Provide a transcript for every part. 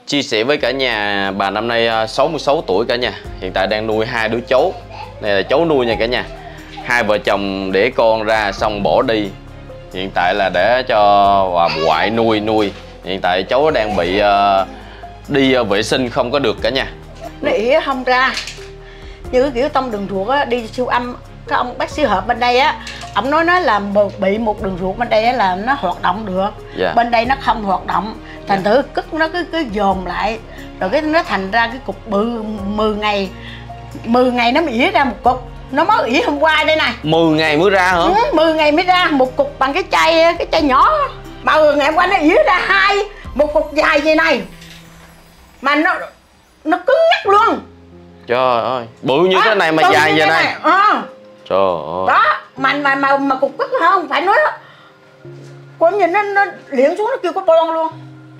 Chia sẻ với cả nhà, bà năm nay 66 tuổi cả nhà. Hiện tại đang nuôi 2 đứa cháu. Này là cháu nuôi nha cả nhà. Hai vợ chồng đẻ con ra xong bỏ đi. Hiện tại là để cho bà ngoại nuôi. Hiện tại cháu đang bị đi vệ sinh không có được cả nhà. Nó ỉa không ra. Như cái kiểu tông đường ruột á, đi siêu âm. Cái ông bác sĩ Hợp bên đây á, ông nói là bị một đường ruột bên đây á là nó hoạt động được. Bên đây nó không hoạt động. Thành thử cức nó cứ dồn lại. Rồi cái nó thành ra cái cục bự 10 ngày. 10 ngày nó mới ỉa ra một cục. Nó mới ỉa hôm qua đây này. 10 ngày mới ra hả? 10 ngày mới ra một cục bằng cái chai nhỏ. Mà ngày hôm qua nó ỉa ra một cục dài vậy này. Mà nó cứng nhắc luôn. Trời ơi, bự như thế này mà dài vậy này. Trời ơi. Đó, mà cục cức không phải nói đó. Cô nhìn nó liệng xuống nó kêu có bon luôn.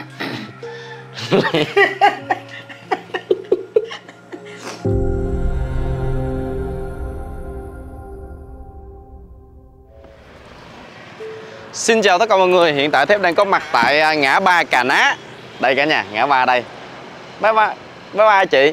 Xin chào tất cả mọi người, hiện tại Thép đang có mặt tại ngã ba Cà Ná. Đây cả nhà, ngã ba đây. Bye bye chị.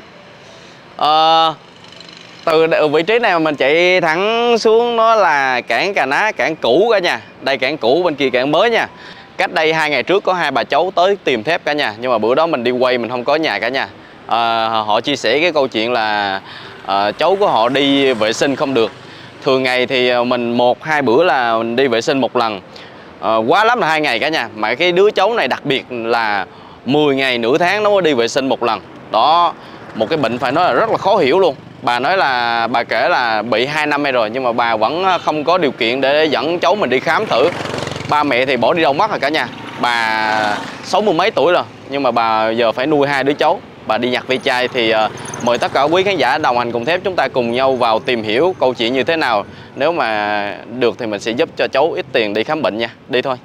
Từ vị trí này mà mình chạy thẳng xuống nó là cảng Cà Ná, cảng cũ cả nhà. Đây cảng cũ, bên kia cảng mới nha. Cách đây 2 ngày trước có 2 bà cháu tới tìm Thép cả nhà. Nhưng mà bữa đó mình đi quay mình không có nhà cả nhà. Họ chia sẻ cái câu chuyện là cháu của họ đi vệ sinh không được. Thường ngày thì mình 1-2 bữa là mình đi vệ sinh một lần. Quá lắm là 2 ngày cả nhà. Mà cái đứa cháu này đặc biệt là 10 ngày nửa tháng nó mới đi vệ sinh một lần. Đó, một cái bệnh phải nói là rất là khó hiểu luôn. Bà nói là bà kể là bị 2 năm nay rồi, nhưng mà bà vẫn không có điều kiện để dẫn cháu mình đi khám thử. Ba mẹ thì bỏ đi đâu mất rồi cả nhà. Bà 60 mấy tuổi rồi, nhưng mà bà giờ phải nuôi 2 đứa cháu. Bà đi nhặt ve chai thì mời tất cả quý khán giả đồng hành cùng Thép chúng ta cùng nhau vào tìm hiểu câu chuyện như thế nào. Nếu mà được thì mình sẽ giúp cho cháu ít tiền đi khám bệnh nha. Đi thôi.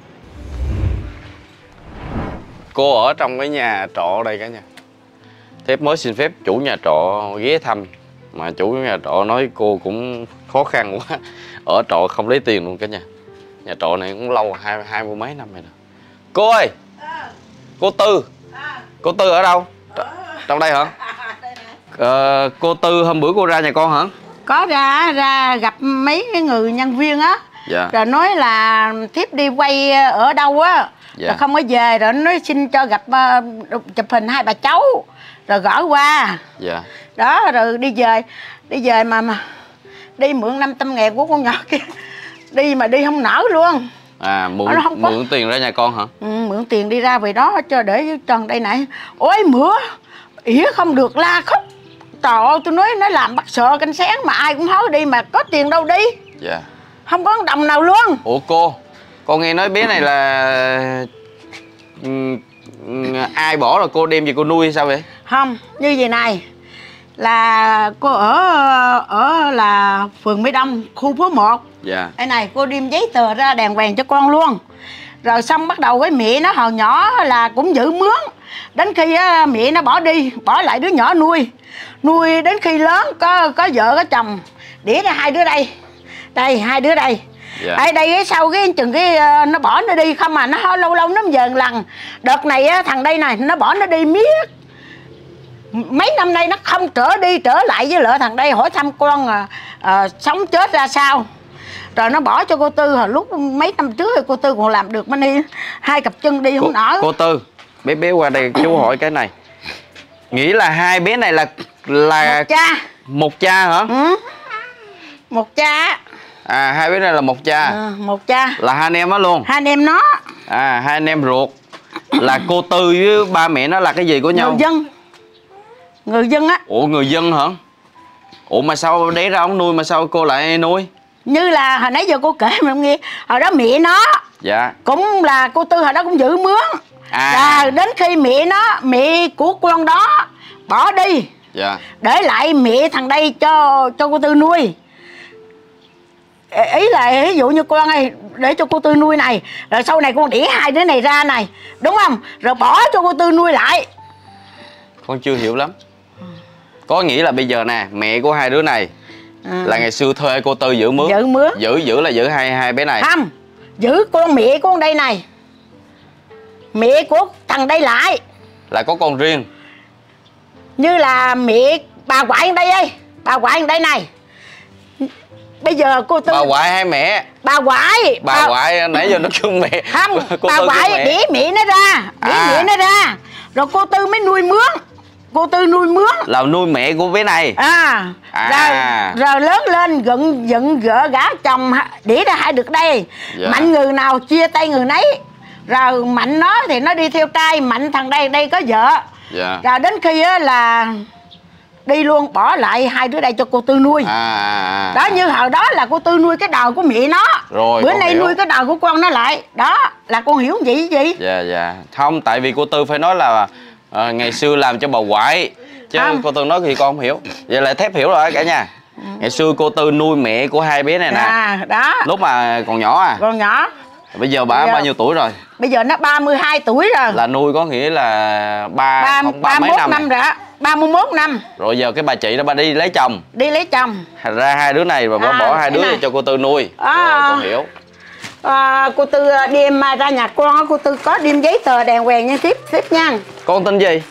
Cô ở trong cái nhà trọ đây cả nhà. Thép mới xin phép chủ nhà trọ ghé thăm. Mà chủ nhà trọ nói cô cũng khó khăn quá. Ở trọ không lấy tiền luôn cả nhà. Nhà trọ này cũng lâu, 20 mấy năm rồi nè. Cô ơi! Cô Tư! Cô Tư ở đâu? Trong đây hả? Cô Tư hôm bữa cô ra nhà con hả? Có ra gặp mấy cái người nhân viên á. Dạ. Rồi nói là Thiếp đi quay ở đâu á. Dạ. Rồi không có về. Rồi nói xin cho gặp chụp hình 2 bà cháu. Rồi gửi qua. Dạ. Đó rồi đi về mà đi mượn 500.000 của con nhỏ kia. Đi mà đi không nở luôn. Mượn tiền ra nhà con hả? Mượn tiền đi ra về đó cho để trần đây này. Ôi mửa ỉa không được la khóc. Trời ơi tôi nói nó làm bắt sợ canh sáng mà ai cũng hối đi mà có tiền đâu đi. Dạ. Không có đồng nào luôn. Ủa con nghe nói bé này là ai bỏ rồi cô đem về cô nuôi hay sao vậy? Không, như vậy này là cô ở là phường Mỹ Đông, khu phố 1. Dạ. Đây này cô đem giấy tờ ra đàng hoàng cho con luôn. Rồi xong bắt đầu với mẹ nó hồi nhỏ là cũng giữ mướn. Đến khi mẹ nó bỏ đi, bỏ lại đứa nhỏ nuôi. Nuôi đến khi lớn có vợ có chồng. Đĩa ra 2 đứa đây. Đây 2 đứa đây. Dạ. Ở đây sau cái chừng cái nó bỏ nó đi không mà nó lâu lâu nó về một lần. Đợt này thằng đây này nó bỏ nó đi miết. Mấy năm nay nó không trở lại với lỡ thằng đây hỏi thăm con sống chết ra sao. Rồi nó bỏ cho cô Tư hồi lúc mấy năm trước thì cô Tư còn làm được đi 2 cặp chân đi không nổi. Cô Tư, bé qua đây chú hỏi cái này. Nghĩ là 2 bé này là một cha. Một cha hả? Một cha. 2 bé này là một cha. Một cha. Là 2 anh em đó luôn. 2 anh em nó. 2 anh em ruột. Là cô Tư với ba mẹ nó là cái gì của nhau? Người dân á. Ủa người dân hả? Ủa mà sao đẻ ra ông nuôi mà sao cô lại nuôi? Như là hồi nãy giờ cô kể mà không nghe. Hồi đó mẹ nó. Dạ. Cũng là cô Tư hồi đó cũng giữ mướn. Rồi đến khi mẹ của con đó bỏ đi. Dạ. Để lại mẹ thằng đây cho cô Tư nuôi. Ý là ví dụ như con ơi để cho cô Tư nuôi này. Rồi sau này con đẻ 2 đứa này ra này. Đúng không? Rồi bỏ cho cô Tư nuôi lại. Con chưa hiểu lắm. Có nghĩa là bây giờ nè, mẹ của 2 đứa này là ngày xưa thuê cô Tư giữ mướn. Giữ mướn. Giữ là giữ hai bé này. Không, giữ con mẹ của con đây này. Mẹ của thằng đây lại. Là có con riêng. Như là mẹ bà ngoại ở đây ơi, bà ngoại ở đây này. Bây giờ cô Tư. Bà ngoại hay mẹ? Bà ngoại. Bà ngoại nãy giờ nó kêu mẹ. Không, bà ngoại đĩ mẹ nó ra, mẹ nó ra. Rồi cô Tư mới nuôi mướn. Cô Tư nuôi mướn. Là nuôi mẹ của bé này. Rồi lớn lên giận vợ gả chồng đĩ ra hai được đây. Mạnh người nào chia tay người nấy. Rồi Mạnh nó thì nó đi theo trai, Mạnh thằng đây có vợ. Rồi đến khi là đi luôn, bỏ lại hai đứa đây cho cô Tư nuôi. Đó, như hồi đó là cô Tư nuôi cái đầu của mẹ nó. Rồi, bữa nay nuôi cái đầu của con nó lại. Đó là con hiểu gì gì. Dạ. Không, tại vì cô Tư phải nói là ngày xưa làm cho bà ngoại. Chứ cô Tư nói thì con không hiểu. Vậy là Thép hiểu rồi cả nhà. Ngày xưa cô Tư nuôi mẹ của hai bé này nè. Đó. Lúc mà còn nhỏ à? Còn nhỏ. Bây giờ bà bao nhiêu tuổi rồi? Bây giờ nó 32 tuổi rồi. Là nuôi có nghĩa là 31 năm rồi á. 31 năm. Rồi giờ cái bà chị đó bà đi lấy chồng. Đi lấy chồng. Ra hai đứa này và bỏ hai đứa cho cô Tư nuôi. Rồi con hiểu. Cô Tư đem ra nhà con, cô Tư có đem giấy tờ đàng hoàng nha tiếp nha. Con tên gì?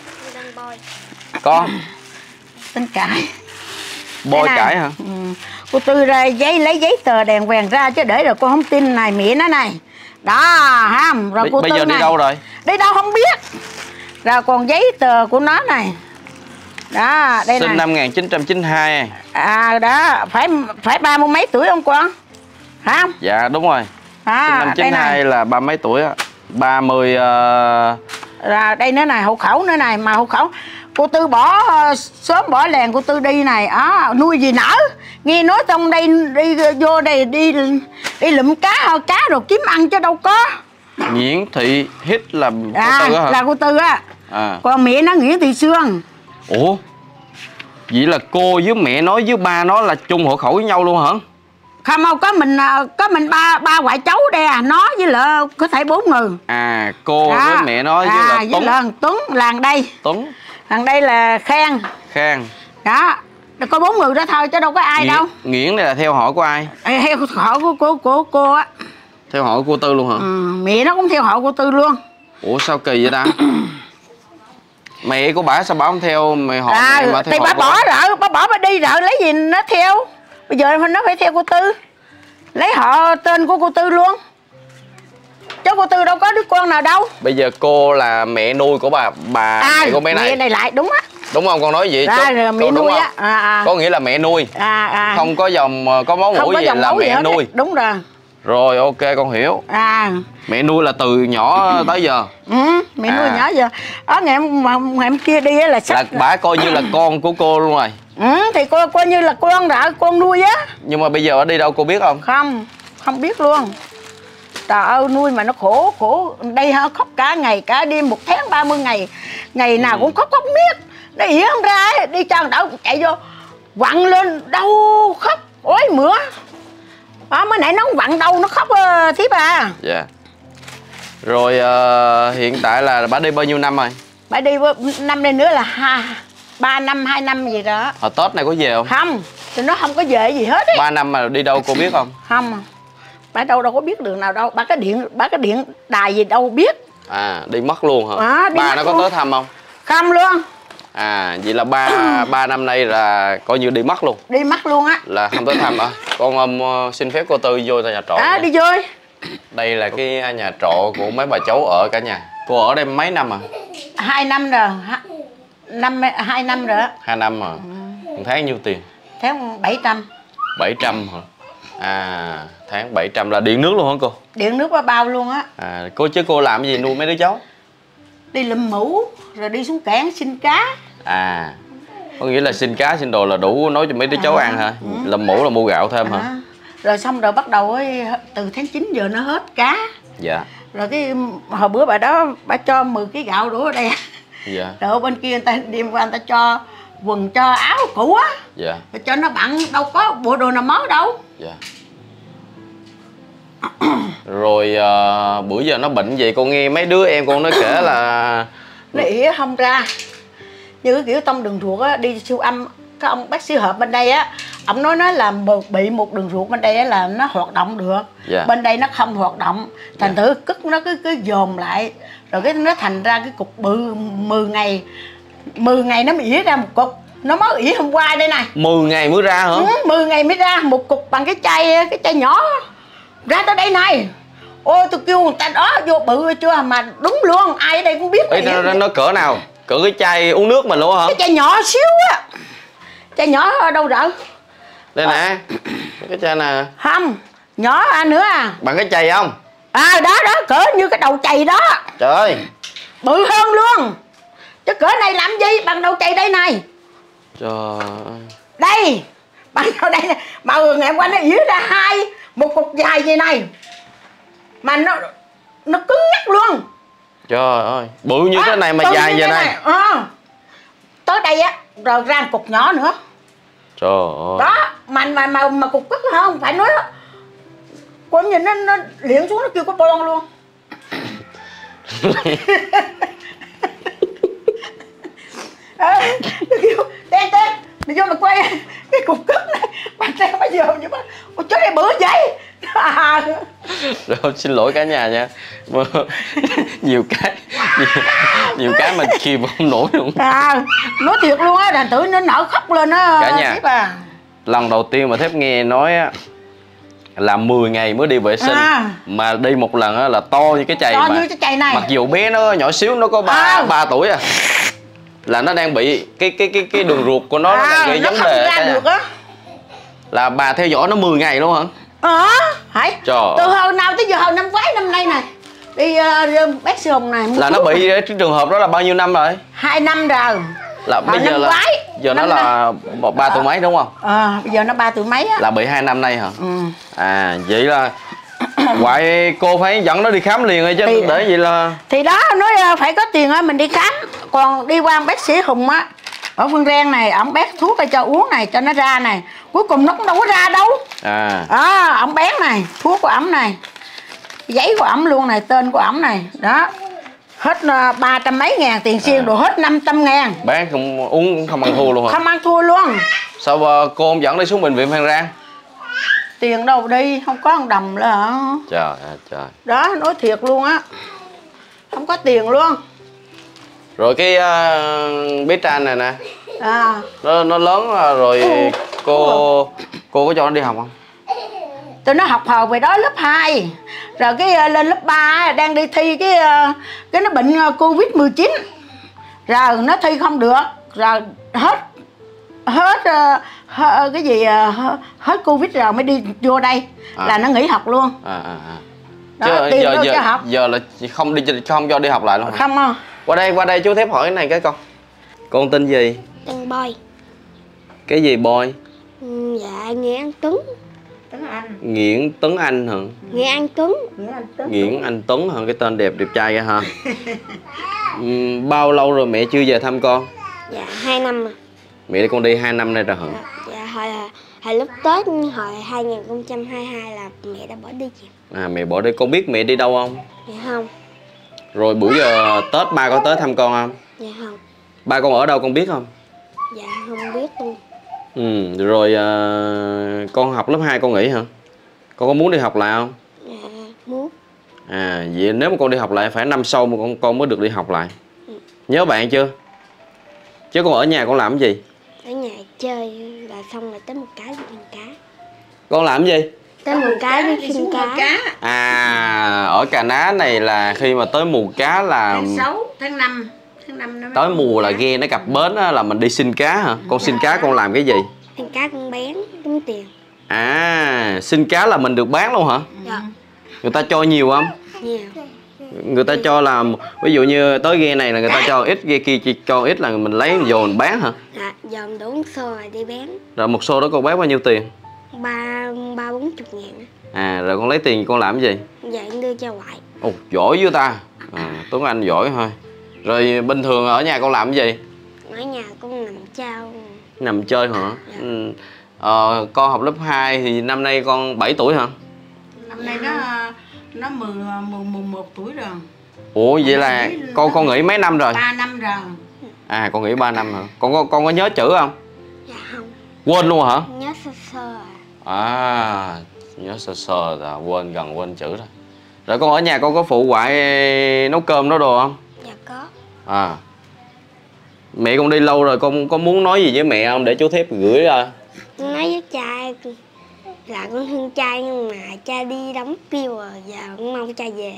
Con tên Cải. Bôi Cải hả? Cô Tư ra lấy giấy tờ đàng hoàng ra chứ để rồi con không tin này mẹ nó này. Đó ha. Rồi cô bây Tư giờ này, đi đâu rồi? đi đâu không biết. Rồi còn giấy tờ của nó này. Đó, đây sinh này. năm 1992. Đó, phải 30 mấy tuổi không con? Hả? Dạ đúng rồi. Sinh năm 92 là 30 mấy tuổi á. 30 Rồi đây nữa này, hộ khẩu nữa này, mà hộ khẩu cô Tư bỏ sớm bỏ làng cô Tư đi này, nuôi gì nở. Nghe nói trong đây đi vô đây đi lụm cá rồi kiếm ăn chứ đâu có. Nguyễn Thị Hít là cô Tư hả? Là cô Tư á. Còn mẹ nó Nguyễn Thị Sương. Ủa? Vậy là cô với mẹ nó với ba nó là chung hộ khẩu với nhau luôn hả? Không, có mình ba ngoại cháu đây nó với là có thể 4 người. Cô với mẹ nó với là Tuấn. Với Tuấn, làng đây. Tuấn. Làng đây là Khang. Đó, có 4 người đó thôi chứ đâu có ai đâu. Nguyễn này là theo họ của ai? Theo họ của cô á. Theo họ của cô Tư luôn hả? Mẹ nó cũng theo họ của Tư luôn. Ủa sao kỳ vậy ta? Mẹ của bà sao bà không theo mẹ họ mẹ mà theo thì họ bà bỏ rồi, bà đi rồi lấy gì nó theo. Bây giờ nó phải theo cô Tư. Lấy họ tên của cô Tư luôn. Chứ cô Tư đâu có đứa con nào đâu. Bây giờ cô là mẹ nuôi của bà mẹ của bé này. Mẹ này lại đúng á. Đúng không, con nói gì chứ? Mẹ nuôi á. Có nghĩa là mẹ nuôi. Không có dòng có máu mủ gì là mẹ nuôi. Đúng rồi. Rồi ok con hiểu. Mẹ nuôi là từ nhỏ tới giờ. Mẹ nuôi nhỏ giờ. Ngày hôm kia đi là là bà coi như là con của cô luôn rồi. Thì cô coi như là con rồi, con nuôi á. Nhưng mà bây giờ ở đi đâu cô biết không? Không biết luôn. Trời ơi, nuôi mà nó khổ. Đây khóc cả ngày cả đêm, 1 tháng 30 ngày. Ngày nào cũng khóc miết. Nó ỉa không ra, đi cho đậu chạy vô quặn lên đâu khóc ối mửa. Mới nãy nó không vặn đâu, nó khóc thiếp à. Dạ. Rồi hiện tại là bà đi bao nhiêu năm rồi? Bà đi năm nay nữa là 3 năm, 2 năm gì đó. Hồi Tết này có về không? Không, thì nó không có về gì hết ấy. 3 năm mà đi đâu cô biết không? Không, bà đâu có biết đường nào đâu. Bà cái điện đài gì đâu biết. Đi mất luôn hả? Bà nó có tới thăm không? Không luôn. Vậy là 3 năm nay là coi như đi mất luôn. Đi mất luôn á. Là không tới thăm hả? Con xin phép cô Tư vô nhà trọ. Đi vô. Đây là cái nhà trọ của mấy bà cháu ở cả nhà. Cô ở đây mấy năm à? 2 năm rồi. 2 năm rồi á. 2 năm rồi. Một tháng nhiêu tiền? Tháng 700. 700 hả? Tháng 700 là điện nước luôn hả cô? Điện nước bao luôn á. Chứ cô làm gì nuôi mấy đứa cháu? Đi lụm mũ rồi đi xuống cảng xin cá. Có nghĩa là xin cá xin đồ là đủ nấu cho mấy đứa cháu ăn hả? Lụm mũ là mua gạo thêm hả? Rồi xong rồi bắt đầu từ tháng 9 giờ nó hết cá. Dạ. Rồi cái hồi bữa bà đó bà cho 10 kg gạo đổ ở đây. Dạ. Rồi ở bên kia người ta đem qua người ta cho quần cho áo cũ á. Dạ. Rồi cho nó bận đâu có bộ đồ nào mới đâu. Dạ. Rồi bữa giờ nó bệnh gì con nghe mấy đứa em con nó kể là nó ỉa không ra. Như cái kiểu tông đường ruột á, đi siêu âm cái ông bác sĩ Hợp bên đây á, ổng nói là bị một đường ruột bên đây là nó hoạt động được. Bên đây nó không hoạt động, thành thử cất nó cứ dồn lại, rồi cái nó thành ra cái cục bự 10 ngày nó mới ỉa ra một cục. Nó mới ỉa hôm qua đây này. 10 ngày mới ra hả? 10 ngày mới ra một cục bằng cái chai nhỏ ra tới đây này. Ôi tôi kêu người ta đó vô bự chưa mà đúng luôn, ai ở đây cũng biết. Nó cỡ nào? Cỡ cái chai uống nước mình luôn hả? Cái chai nhỏ xíu á. Chai nhỏ ở đâu rỡ? Đây nè. Cái chai nè. Không, nhỏ nữa à. Bằng cái chày không? Đó cỡ như cái đầu chày đó. Trời ơi, bự hơn luôn. Chứ cỡ này làm gì bằng đầu chày đây này. trời ơi. Đây, bằng đầu đây này. Mà ngày hôm qua nó ỉa ra một cục dài vậy này. Mà nó cứng nhắc luôn. Trời ơi, bự như thế này mà dài vậy này. Tới đây á, rồi ra một cục nhỏ nữa. Trời ơi. Đó, mà cục cứng không, phải nói đó. Cô nhìn nó liệng xuống nó kêu có bon luôn. Nó kêu, tên, đi vô mà quay cái cục cứng này. Bạn xem bây giờ như mà, ôi trời ơi, bữa vậy. Rồi, xin lỗi cả nhà nha. Nhiều cái mà kìm không nổi luôn. Nói thiệt luôn á, đàn tử nó nở khóc lên á. Cả nhà, lần đầu tiên mà Thép nghe nói á là 10 ngày mới đi vệ sinh, mà đi một lần á là to như cái chày. To như cái chày này. Mặc dù bé nó nhỏ xíu, nó có 3 tuổi à, là nó đang bị cái đường ruột của nó đang gây vấn đề được á. Là bà theo dõi nó 10 ngày luôn hả? Hả? Từ hồi nào tới giờ, hồi năm ngoái năm nay này đi bác sĩ Hùng này. Là nó bị cái trường hợp đó là bao nhiêu năm rồi? 2 năm rồi. Là bây giờ là giờ nó là 3 tuổi mấy đúng không? Bây giờ nó 3 tuổi mấy á. Là bị 2 năm nay hả? Vậy là ngoại cô phải dẫn nó đi khám liền rồi chứ, để vậy là thì đó, nói phải có tiền á mình đi khám. Còn đi qua bác sĩ Hùng á ở Phương Ren này, ổng bác thuốc cho uống này, cho nó ra này, cuối cùng nó cũng đâu có ra đâu. Ổng bén này, thuốc của ổng này, giấy của ổng luôn này, tên của ổng này đó, hết 300 mấy ngàn tiền xuyên, rồi hết 500 ngàn. bán không uống cũng không ăn thua luôn hả? Không ăn thua luôn. Sao cô không dẫn đi xuống bệnh viện Phan Rang? Tiền đâu đi, không có 1 đồng nữa hả? Trời ơi trời. Đó, nói thiệt luôn á, không có tiền luôn. Rồi cái bé Trang này nè, nó lớn rồi, cô có cho nó đi học không? Tụi nó học hồi về đó lớp 2, rồi cái lên lớp 3 đang đi thi cái nó bệnh Covid-19, rồi nó thi không được, rồi hết cái gì hết Covid rồi mới đi vô đây, là nó nghỉ học luôn. Đó, giờ là không cho đi học lại luôn hả? Không. Qua đây chú Thép hỏi cái này cái con tên gì? Tên Boy. Cái gì Boy? Dạ Nguyễn Anh Tuấn. Nguyễn Tuấn Anh hả? Nguyễn Anh Tuấn. Nguyễn Anh Tuấn hả? Cái tên đẹp trai vậy hả? Bao lâu rồi mẹ chưa về thăm con? Dạ 2 năm rồi. Mẹ đi con đi 2 năm nay rồi hả? Dạ hồi lúc Tết hồi 2022 là mẹ đã bỏ đi chị. Mẹ bỏ đi, con biết mẹ đi đâu không? Dạ không. Rồi bữa giờ Tết ba có tới thăm con không? Dạ không. Ba con ở đâu con biết không? Dạ không biết luôn. Rồi con học lớp 2 con nghỉ hả? Con có muốn đi học lại không? Dạ muốn. Vậy nếu mà con đi học lại phải năm sau mà con mới được đi học lại. Nhớ bạn chưa? Chứ con ở nhà con làm cái gì? Ở nhà chơi là xong rồi tới một cái đi ăn cá. Con làm cái gì? Tới mùa cá đi xin cá. Ở Cà Ná này là khi mà tới mùa cá là tháng 6, tháng 5 tới mùa là ghe nó cập bến á, là mình đi xin cá hả? Con xin cá con làm cái gì? Xin cá con bán kiếm tiền. Xin cá là mình được bán luôn hả? Dạ. Người ta cho nhiều không? Nhiều. Người ta cho là ví dụ như tới ghe này là người ta cho ít, ghe kia chỉ cho ít là mình lấy vô mình bán hả? Dạ, dòm đủ một xô rồi đi bán. Rồi một xô đó con bán bao nhiêu tiền? 30-40 ngàn. Rồi con lấy tiền con làm cái gì? Dạ em đưa cho ngoại. Ồ, giỏi với ta. Tuấn Anh giỏi thôi. Rồi bình thường ở nhà con làm cái gì? Ở nhà con nằm trao. Nằm chơi hả? Dạ. Con học lớp 2 thì năm nay con 7 tuổi hả? Năm nay nó 11 tuổi rồi. Ủa vậy là con nghỉ mấy năm rồi? 3 năm rồi. Con nghỉ 3 năm hả? Con có nhớ chữ không? Dạ không. Quên luôn hả? Nhớ sơ sơ nhớ sơ sơ là quên quên chữ rồi. Rồi con ở nhà con có phụ ngoại nấu cơm đó đồ không? Dạ có. Mẹ con đi lâu rồi, con có muốn nói gì với mẹ không để chú Thép gửi ra? Con nói với cha là con thương cha, nhưng mà cha đi đóng kêu rồi, giờ con mong cha về.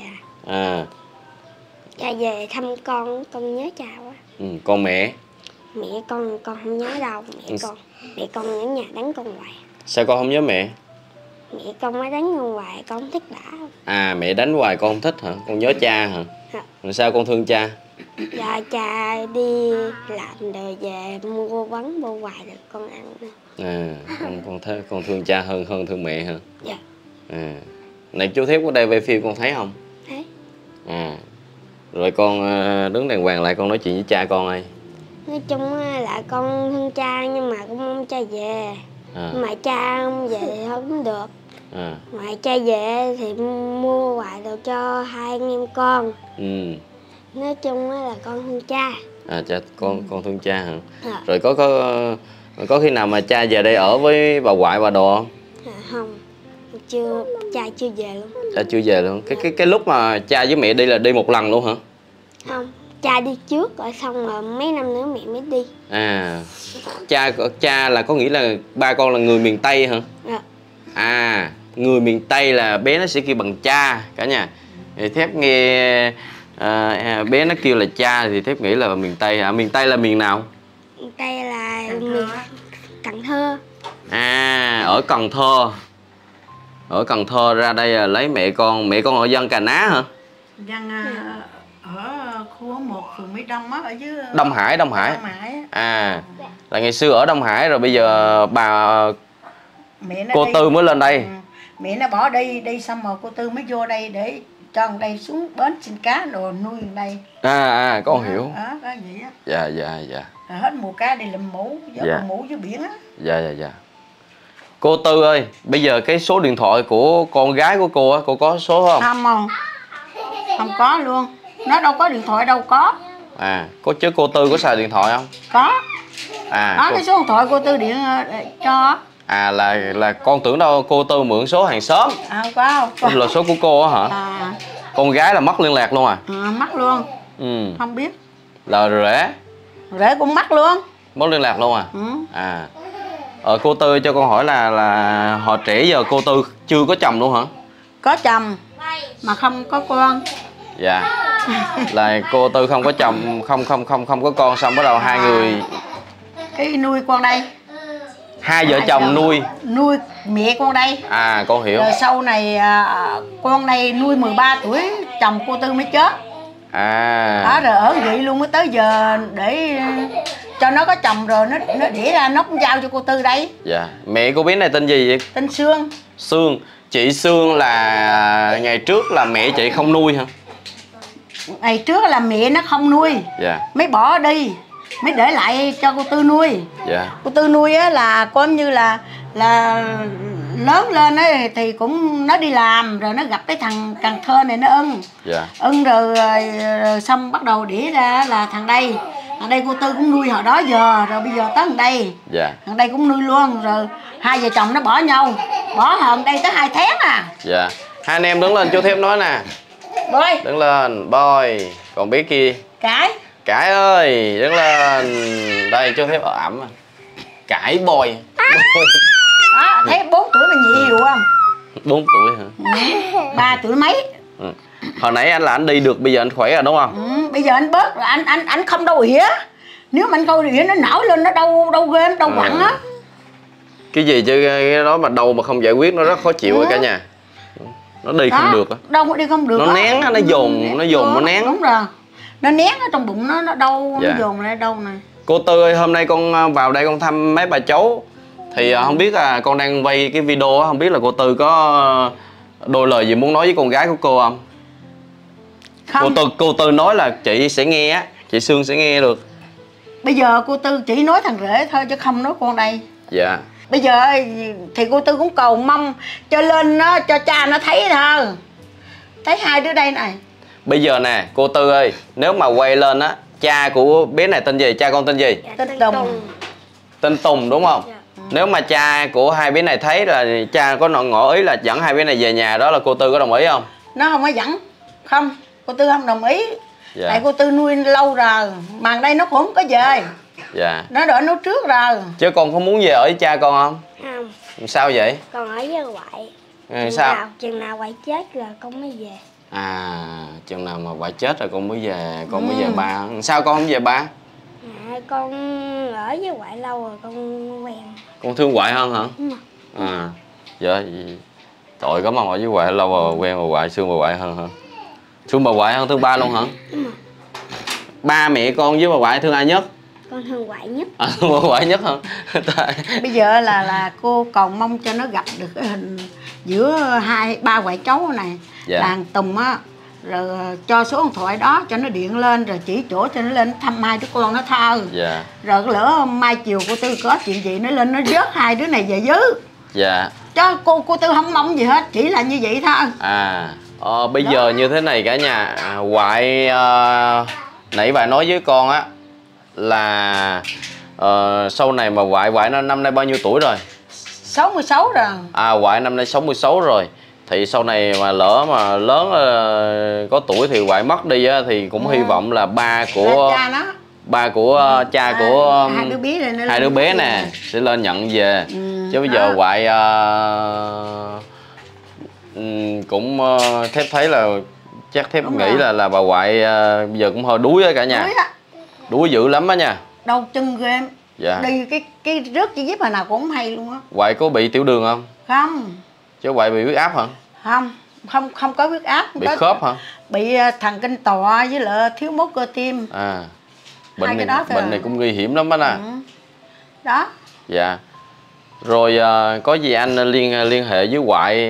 Cha về thăm con nhớ cha quá. Con mẹ con không nhớ đâu. Mẹ con ở nhà đánh con hoài. Sao con không nhớ mẹ? Mẹ con mới đánh con hoài, con không thích bả. Mẹ đánh hoài con không thích hả? Con nhớ cha hả? Rồi sao con thương cha? Dạ, cha đi làm rồi về mua bánh mua hoài được con ăn. Con thương cha hơn thương mẹ hả? Dạ. Này chú Thép có đây về phim con thấy không? Thấy. Rồi con đứng đàng hoàng lại con nói chuyện với cha con ơi. Nói chung là con thương cha, nhưng mà con mong cha về. Mà cha không về thì không được. Mà cha về thì mua hoài đồ cho hai anh em con. Nói chung là con thương cha. Con thương cha hả? Rồi có khi nào mà cha về đây ở với bà ngoại bà đồ không? Không, cha chưa về luôn. Cha chưa về luôn. Cái lúc mà cha với mẹ đi là đi một lần luôn hả? Không, cha đi trước rồi xong rồi mấy năm nữa mẹ mới đi. Cha là có nghĩa là ba con là người miền Tây hả? Người miền Tây là bé nó sẽ kêu bằng cha cả nhà. Thì Thép nghe bé nó kêu là cha thì Thép nghĩ là miền Tây. Miền Tây là miền nào? Miền Tây là miền Cần Thơ. Ở Cần Thơ. Ở Cần Thơ ra đây lấy mẹ con ở dân Cà Ná hả? Dân ở khu 1 phường Mỹ Đông ở dưới Đông Hải. Là ngày xưa ở Đông Hải rồi bây giờ cô Tư mới lên đây. Mẹ nó bỏ đi xong rồi cô Tư mới vô đây để cho thằng đây xuống bến xin cá rồi nuôi thằng đây. Con hiểu. Có vậy á. Dạ. Rồi hết mùa cá đi làm mũ, mũ dưới biển á. Dạ. Cô Tư ơi, bây giờ cái số điện thoại của con gái của cô á, cô có số không? Không có luôn. Nó đâu có điện thoại đâu có. Có chứ cô Tư có xài điện thoại không? Có. Cái số điện thoại cô Tư điện cho. Là con tưởng đâu cô Tư mượn số hàng xóm. Không có. Là số của cô á hả? Con gái là mất liên lạc luôn mất luôn. Không biết. Là rể cũng mất luôn. Mất liên lạc luôn cô Tư cho con hỏi là hồi trẻ giờ cô Tư chưa có chồng luôn hả? Có chồng mà không có con. Dạ. Là cô Tư không có chồng, không có con, xong bắt đầu hai người cái nuôi con đây. Hai vợ chồng nuôi mẹ con đây. Con hiểu. Rồi sau này con này nuôi 13 tuổi chồng cô Tư mới chết. Đó rồi ở vậy luôn mới tới giờ để cho nó có chồng rồi nó đẻ ra nó cũng giao cho cô Tư đây. Dạ. Mẹ cô bé này tên gì vậy? Tên Sương. Sương. Chị Sương là ngày trước là mẹ chị không nuôi hả? Ngày trước là mẹ nó không nuôi. Dạ. Mới bỏ đi, mới để lại cho cô Tư nuôi. Dạ. Cô Tư nuôi á là coi như là lớn lên ấy, thì cũng nó đi làm rồi nó gặp cái thằng Cần Thơ này nó ưng. Dạ. Ưng rồi xong bắt đầu đĩa ra là thằng đây cô Tư cũng nuôi hồi đó giờ rồi bây giờ tới thằng đây. Dạ. Thằng đây cũng nuôi luôn rồi hai vợ chồng nó bỏ nhau, bỏ thằng đây tới 2 tháng Dạ. Hai anh em đứng lên chú Thép nói nè. Boy. Đứng lên boy. Còn bé kia Cải ơi đứng lên. Đây chú Thép ở ẩm Cải boy. Thấy 4 tuổi mà nhiều không? 4 tuổi hả? 3 tuổi mấy. Hồi nãy anh là anh đi được, bây giờ anh khỏe rồi đúng không? Bây giờ anh bớt rồi, anh không đau ỉa. Nếu mà anh đau ỉa nó nổi lên nó đau ghê, đau quặn á. Cái gì chứ cái đó mà đau mà không giải quyết nó rất khó chịu rồi cả nhà. Nó đi không được á. Đâu có đi không được. Nó nén á, nó dồn nó nén. Đúng rồi. Nó nén ở trong bụng nó đau, nó dồn lại đau này. Cô Tư ơi, hôm nay con vào đây con thăm mấy bà cháu. Thì không biết là con đang quay cái video á, không biết là cô Tư có đôi lời gì muốn nói với con gái của cô không? Không. Cô Tư nói là chị sẽ nghe á, chị Sương sẽ nghe được. Bây giờ cô Tư chỉ nói thằng rể thôi chứ không nói con đây. Dạ. Bây giờ thì cô Tư cũng cầu mong cho lên nó, cho cha nó thấy thôi. Thấy hai đứa đây này. Bây giờ nè, cô Tư ơi, nếu mà quay lên á, cha của bé này tên gì? Cha con tên gì? Tên Tùng. Tên Tùng đúng không? Nếu mà cha của hai bé này thấy là cha có ngỏ ý là dẫn hai bé này về nhà đó, là cô Tư có đồng ý không? Nó không có dẫn. Không, cô Tư không đồng ý. Dạ. Tại cô Tư nuôi lâu rồi, mà đây nó cũng không có về. Dạ. Nó đỡ nó trước rồi. Chứ con có muốn về ở với cha con không? Không. Sao vậy? Con ở với ngoại. Sao? Chừng nào ngoại chết rồi con mới về. À, chừng nào mà ngoại chết rồi con mới về, con mới về ba. Sao con không về ba? Con ở với ngoại lâu rồi con quen. Con thương ngoại hơn hả? À, dạ. Tội có mà ở với ngoại lâu rồi quen bà ngoại, thương bà ngoại hơn hả? Thương bà ngoại hơn thương ba luôn hả? Ba mẹ con với bà ngoại thương ai nhất? Con thương ngoại nhất. Thương bà ngoại nhất hả? Bây giờ là cô cầu mong cho nó gặp được cái hình giữa ba ngoại cháu này. Dạ. Làng Tùng á, rồi cho số điện thoại đó cho nó điện lên, rồi chỉ chỗ cho nó lên thăm hai đứa con nó thơ. Dạ. Rồi lỡ mai chiều cô Tư có chuyện gì nó lên nó vớt hai đứa này về dứ. Dạ. Cho cô Tư không mong gì hết, chỉ là như vậy thôi. Bây giờ như thế này cả nhà, ngoại nãy bà nói với con á là sau này mà ngoại nó năm nay bao nhiêu tuổi rồi? 66 rồi. Ngoại năm nay 66 rồi. Thì sau này mà lỡ mà lớn có tuổi thì ngoại mất đi á, thì cũng hy vọng là ba của cha của hai đứa bé nè sẽ lên nhận về. Chứ bây giờ ngoại cũng Thép thấy là chắc Thép nghĩ là bà ngoại bây giờ cũng hơi đuối á cả nhà. Đuối dữ lắm á nha. Đau chân ghê em. Dạ. Đi cái rớt chỉ dép hồi nào cũng không hay luôn á. Ngoại có bị tiểu đường không? Không. Chứ ngoại bị huyết áp hả? Không có huyết áp. Bị khớp hả? Bị thần kinh tọa với lại thiếu máu cơ tim. Bệnh này cũng nguy hiểm lắm á nè. Đó. Dạ. Rồi có gì anh liên hệ với ngoại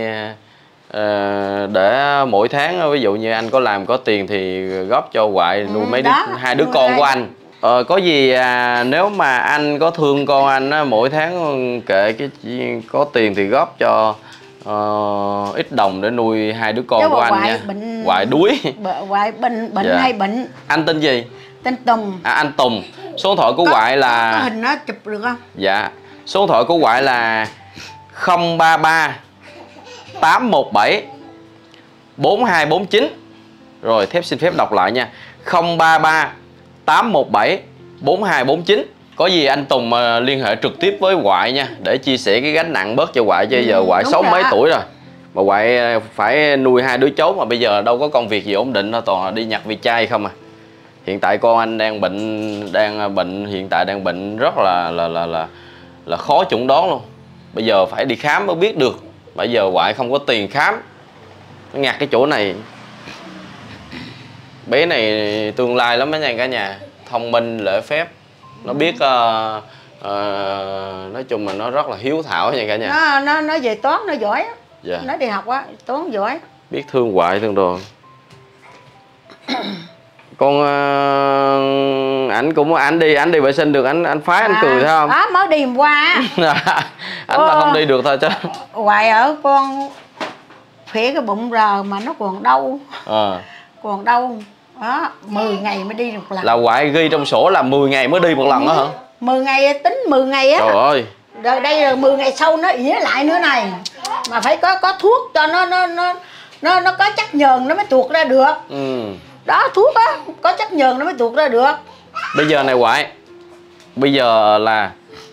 để mỗi tháng ví dụ như anh có làm có tiền thì góp cho ngoại nuôi hai đứa con của anh. Có gì nếu mà anh có thương con anh á, mỗi tháng kệ có tiền thì góp cho ít đồng để nuôi hai đứa con của anh nha. Ngoại đuối. Ngoại bệnh Dạ. hay bệnh. Anh tên gì? Tên Tùng. Anh Tùng. Số điện thoại của ngoại là có hình nó chụp được không? Dạ. Số điện thoại của ngoại là 033 817 4249. Rồi Thép xin phép đọc lại nha. 033 817 4249. Có gì anh Tùng liên hệ trực tiếp với ngoại nha, để chia sẻ cái gánh nặng bớt cho ngoại. Chứ giờ ngoại 60 mấy tuổi rồi mà ngoại phải nuôi hai đứa cháu, mà bây giờ đâu có công việc gì ổn định đâu, toàn là đi nhặt ve chai không à. Hiện tại con anh đang bệnh hiện tại đang bệnh rất là khó chẩn đoán luôn. Bây giờ phải đi khám mới biết được. Bây giờ ngoại không có tiền khám. Nó ngặt cái chỗ này. Bé này tương lai lắm đó nha cả nhà. Thông minh, lễ phép. Nó biết nói chung là nó rất là hiếu thảo nha cả nhà. Nó về toán nó giỏi. Dạ. Nó đi học á, toán giỏi. Biết thương ngoại thương đồ. Con ảnh đi vệ sinh được, anh phái anh cười thấy không? Mới đi hôm qua. Ảnh là không đi được thôi chứ. Hoài ở con phế cái bụng rờ mà nó còn đau. Còn đau. Đó, 10 ngày mới đi được lần. Là ngoại ghi trong sổ là 10 ngày mới đi một lần đó hả? 10 ngày, tính 10 ngày á. Trời ơi. Rồi đây là 10 ngày sau nó ỉa lại nữa này. Mà phải có thuốc cho nó có chất nhờn nó mới tuột ra được. Đó, thuốc á, có chất nhờn nó mới tuột ra được. Bây giờ này ngoại, bây giờ là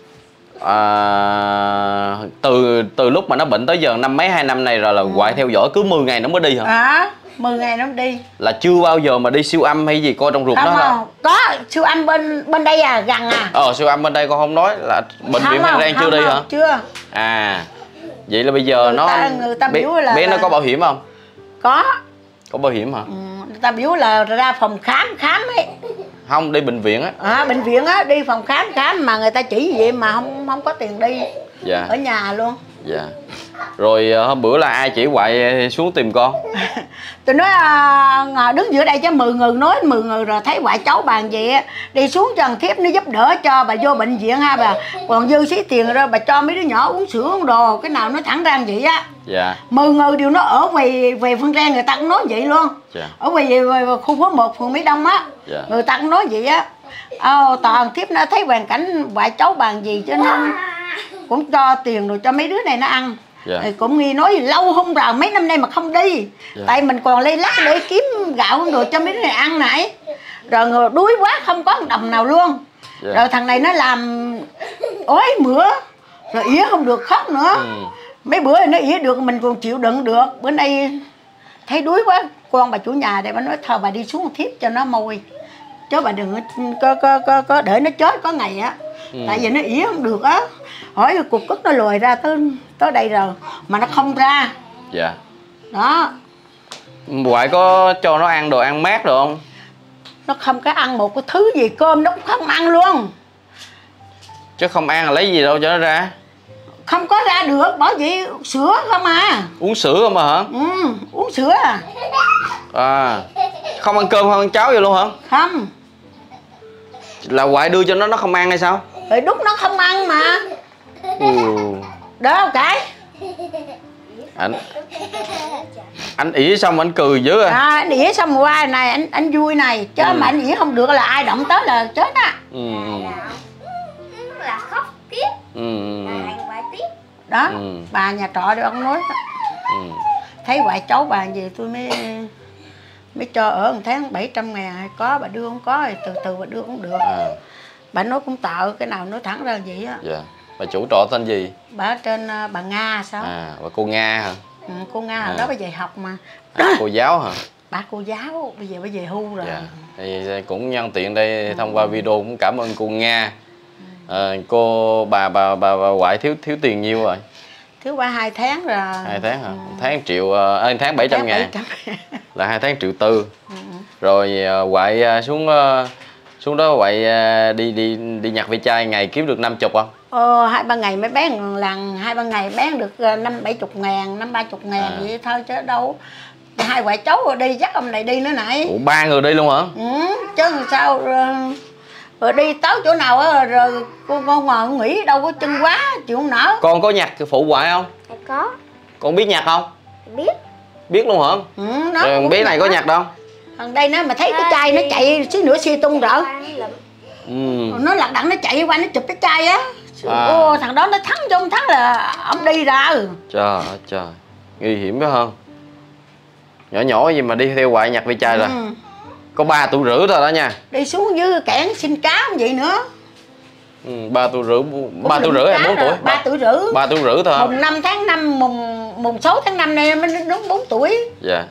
từ lúc mà nó bệnh tới giờ năm mấy 2 năm này rồi là ngoại theo dõi cứ 10 ngày nó mới đi hả? 10 ngày nó mới đi. Là chưa bao giờ mà đi siêu âm hay gì coi trong ruột đó đâu? Có siêu âm bên đây gần siêu âm bên đây con không nói, là bệnh viện Phan Rang chưa đi hả? Chưa. Vậy là bây giờ người ta biểu là bé nó có bảo hiểm không? Có bảo hiểm hả? Người ta biểu là ra phòng khám ấy. Không, đi bệnh viện á. Bệnh viện á, đi phòng khám mà người ta chỉ vậy mà không có tiền đi. Dạ. Ở nhà luôn. Dạ. Rồi hôm bữa là ai chỉ ngoại xuống tìm con? Tôi nói đứng giữa đây cho 10 người, nói 10 người rồi thấy ngoại cháu bàn vậy đi xuống cho thằng Thiếp nó giúp đỡ cho bà vô bệnh viện ha bà. Còn dư xí tiền rồi bà cho mấy đứa nhỏ uống sữa uống đồ, cái nào nó thẳng ra vậy á. Dạ. 10 người đều nó ở về Phan Rang, người ta cũng nói vậy luôn. Dạ. Ở về khu phố 1 phường Mỹ Đông á. Dạ. Người ta cũng nói vậy á. Toàn Thiếp nó thấy hoàn cảnh ngoại cháu bàn gì cho nó cũng cho tiền rồi cho mấy đứa này nó ăn. Thì cũng nghi nói lâu không rồi mấy năm nay mà không đi. Tại mình còn lây lắc để kiếm gạo không được cho mấy đứa này ăn này. Rồi đuối quá không có một đồng nào luôn. Rồi thằng này nó làm ói mửa, rồi ỉa không được khóc nữa. Mấy bữa nó ỉa được mình còn chịu đựng được. Bữa nay thấy đuối quá, con bà chủ nhà đây bà nói thôi bà đi xuống thiếp cho nó môi, chứ bà đừng có để nó chết có ngày á. Tại vì nó ỉa không được á. Hỏi cục cất nó lùi ra tới đây rồi mà nó không ra. Dạ. Đó. Ngoại có cho nó ăn đồ ăn mát được không? Nó không có ăn một cái thứ gì, cơm nó cũng không ăn luôn. Chứ không ăn là lấy gì đâu cho nó ra? Không có ra được, bởi vì sữa không à. Uống sữa không mà hả? Uống sữa à. Không ăn cơm, không ăn cháo vậy luôn hả? Không. Là ngoại đưa cho nó không ăn hay sao? Rồi đút nó không ăn mà. Đó cái anh ỉa xong anh cười dữ à. Anh ỉa xong qua này anh vui này, chứ mà anh ỉa không được là ai động tới là chết á. Là khóc tiếp. Đó. Bà nhà trọ đi ông nói đó. Thấy hoài cháu bà gì tôi mới cho ở 1 tháng 700.000 hay có, bà đưa không có thì từ từ bà đưa cũng được. Bà nói cũng tợ, cái nào nói thẳng ra vậy á. Dạ. Bà chủ trọ tên gì? Bà ở trên bà Nga sao? Bà cô Nga hả? Cô Nga hồi đó bà về học mà. Cô giáo hả? Bà cô giáo, bây giờ bà về hưu rồi. Dạ. Thì cũng nhân tiện đây thông qua video cũng cảm ơn cô Nga. Cô bà ngoại thiếu tiền nhiêu rồi? Thiếu qua 2 tháng rồi. 2 tháng hả? 1 tháng triệu, 1 tháng 700.000 là 2 tháng 1,4 triệu. Rồi ngoại xuống đó ngoại đi nhặt ve chai ngày kiếm được 50 không? 2-3 ngày mới bán lần, 2-3 ngày bán được 50-70 ngàn, 50-30 ngàn vậy thôi chứ đâu. 2 ngoại cháu rồi đi dắt ông này đi nữa này. Ủa 3 người đi luôn hả? Chứ làm sao rồi đi tới chỗ nào á rồi con mà nghĩ đâu có chân quá chịu không nở. Con có nhặt phụ ngoại không? Có. Con biết nhặt không? Biết. Biết luôn hả? Rồi bé này có nhặt đâu? Thằng đây nó mà thấy cái chai nó chạy xíu nữa xe tung rỡ. Nó lật đặng nó chạy qua nó chụp cái chai á. Thằng đó nó thắng cho ông thắng là ông đi ra. Trời ơi trời, nguy hiểm quá hơn. Nhỏ gì mà đi theo hoài nhặt ve chai rồi. Có 3,5 tuổi thôi đó nha. Đi xuống dưới cảng xin cá không vậy nữa. 3,5 tuổi, 3,5 tuổi hay 4 tuổi? 3,5 tuổi. 3,5 tuổi thôi. Mùng 5 tháng 5, mùng 6 tháng 5 này mới đúng 4 tuổi. Dạ.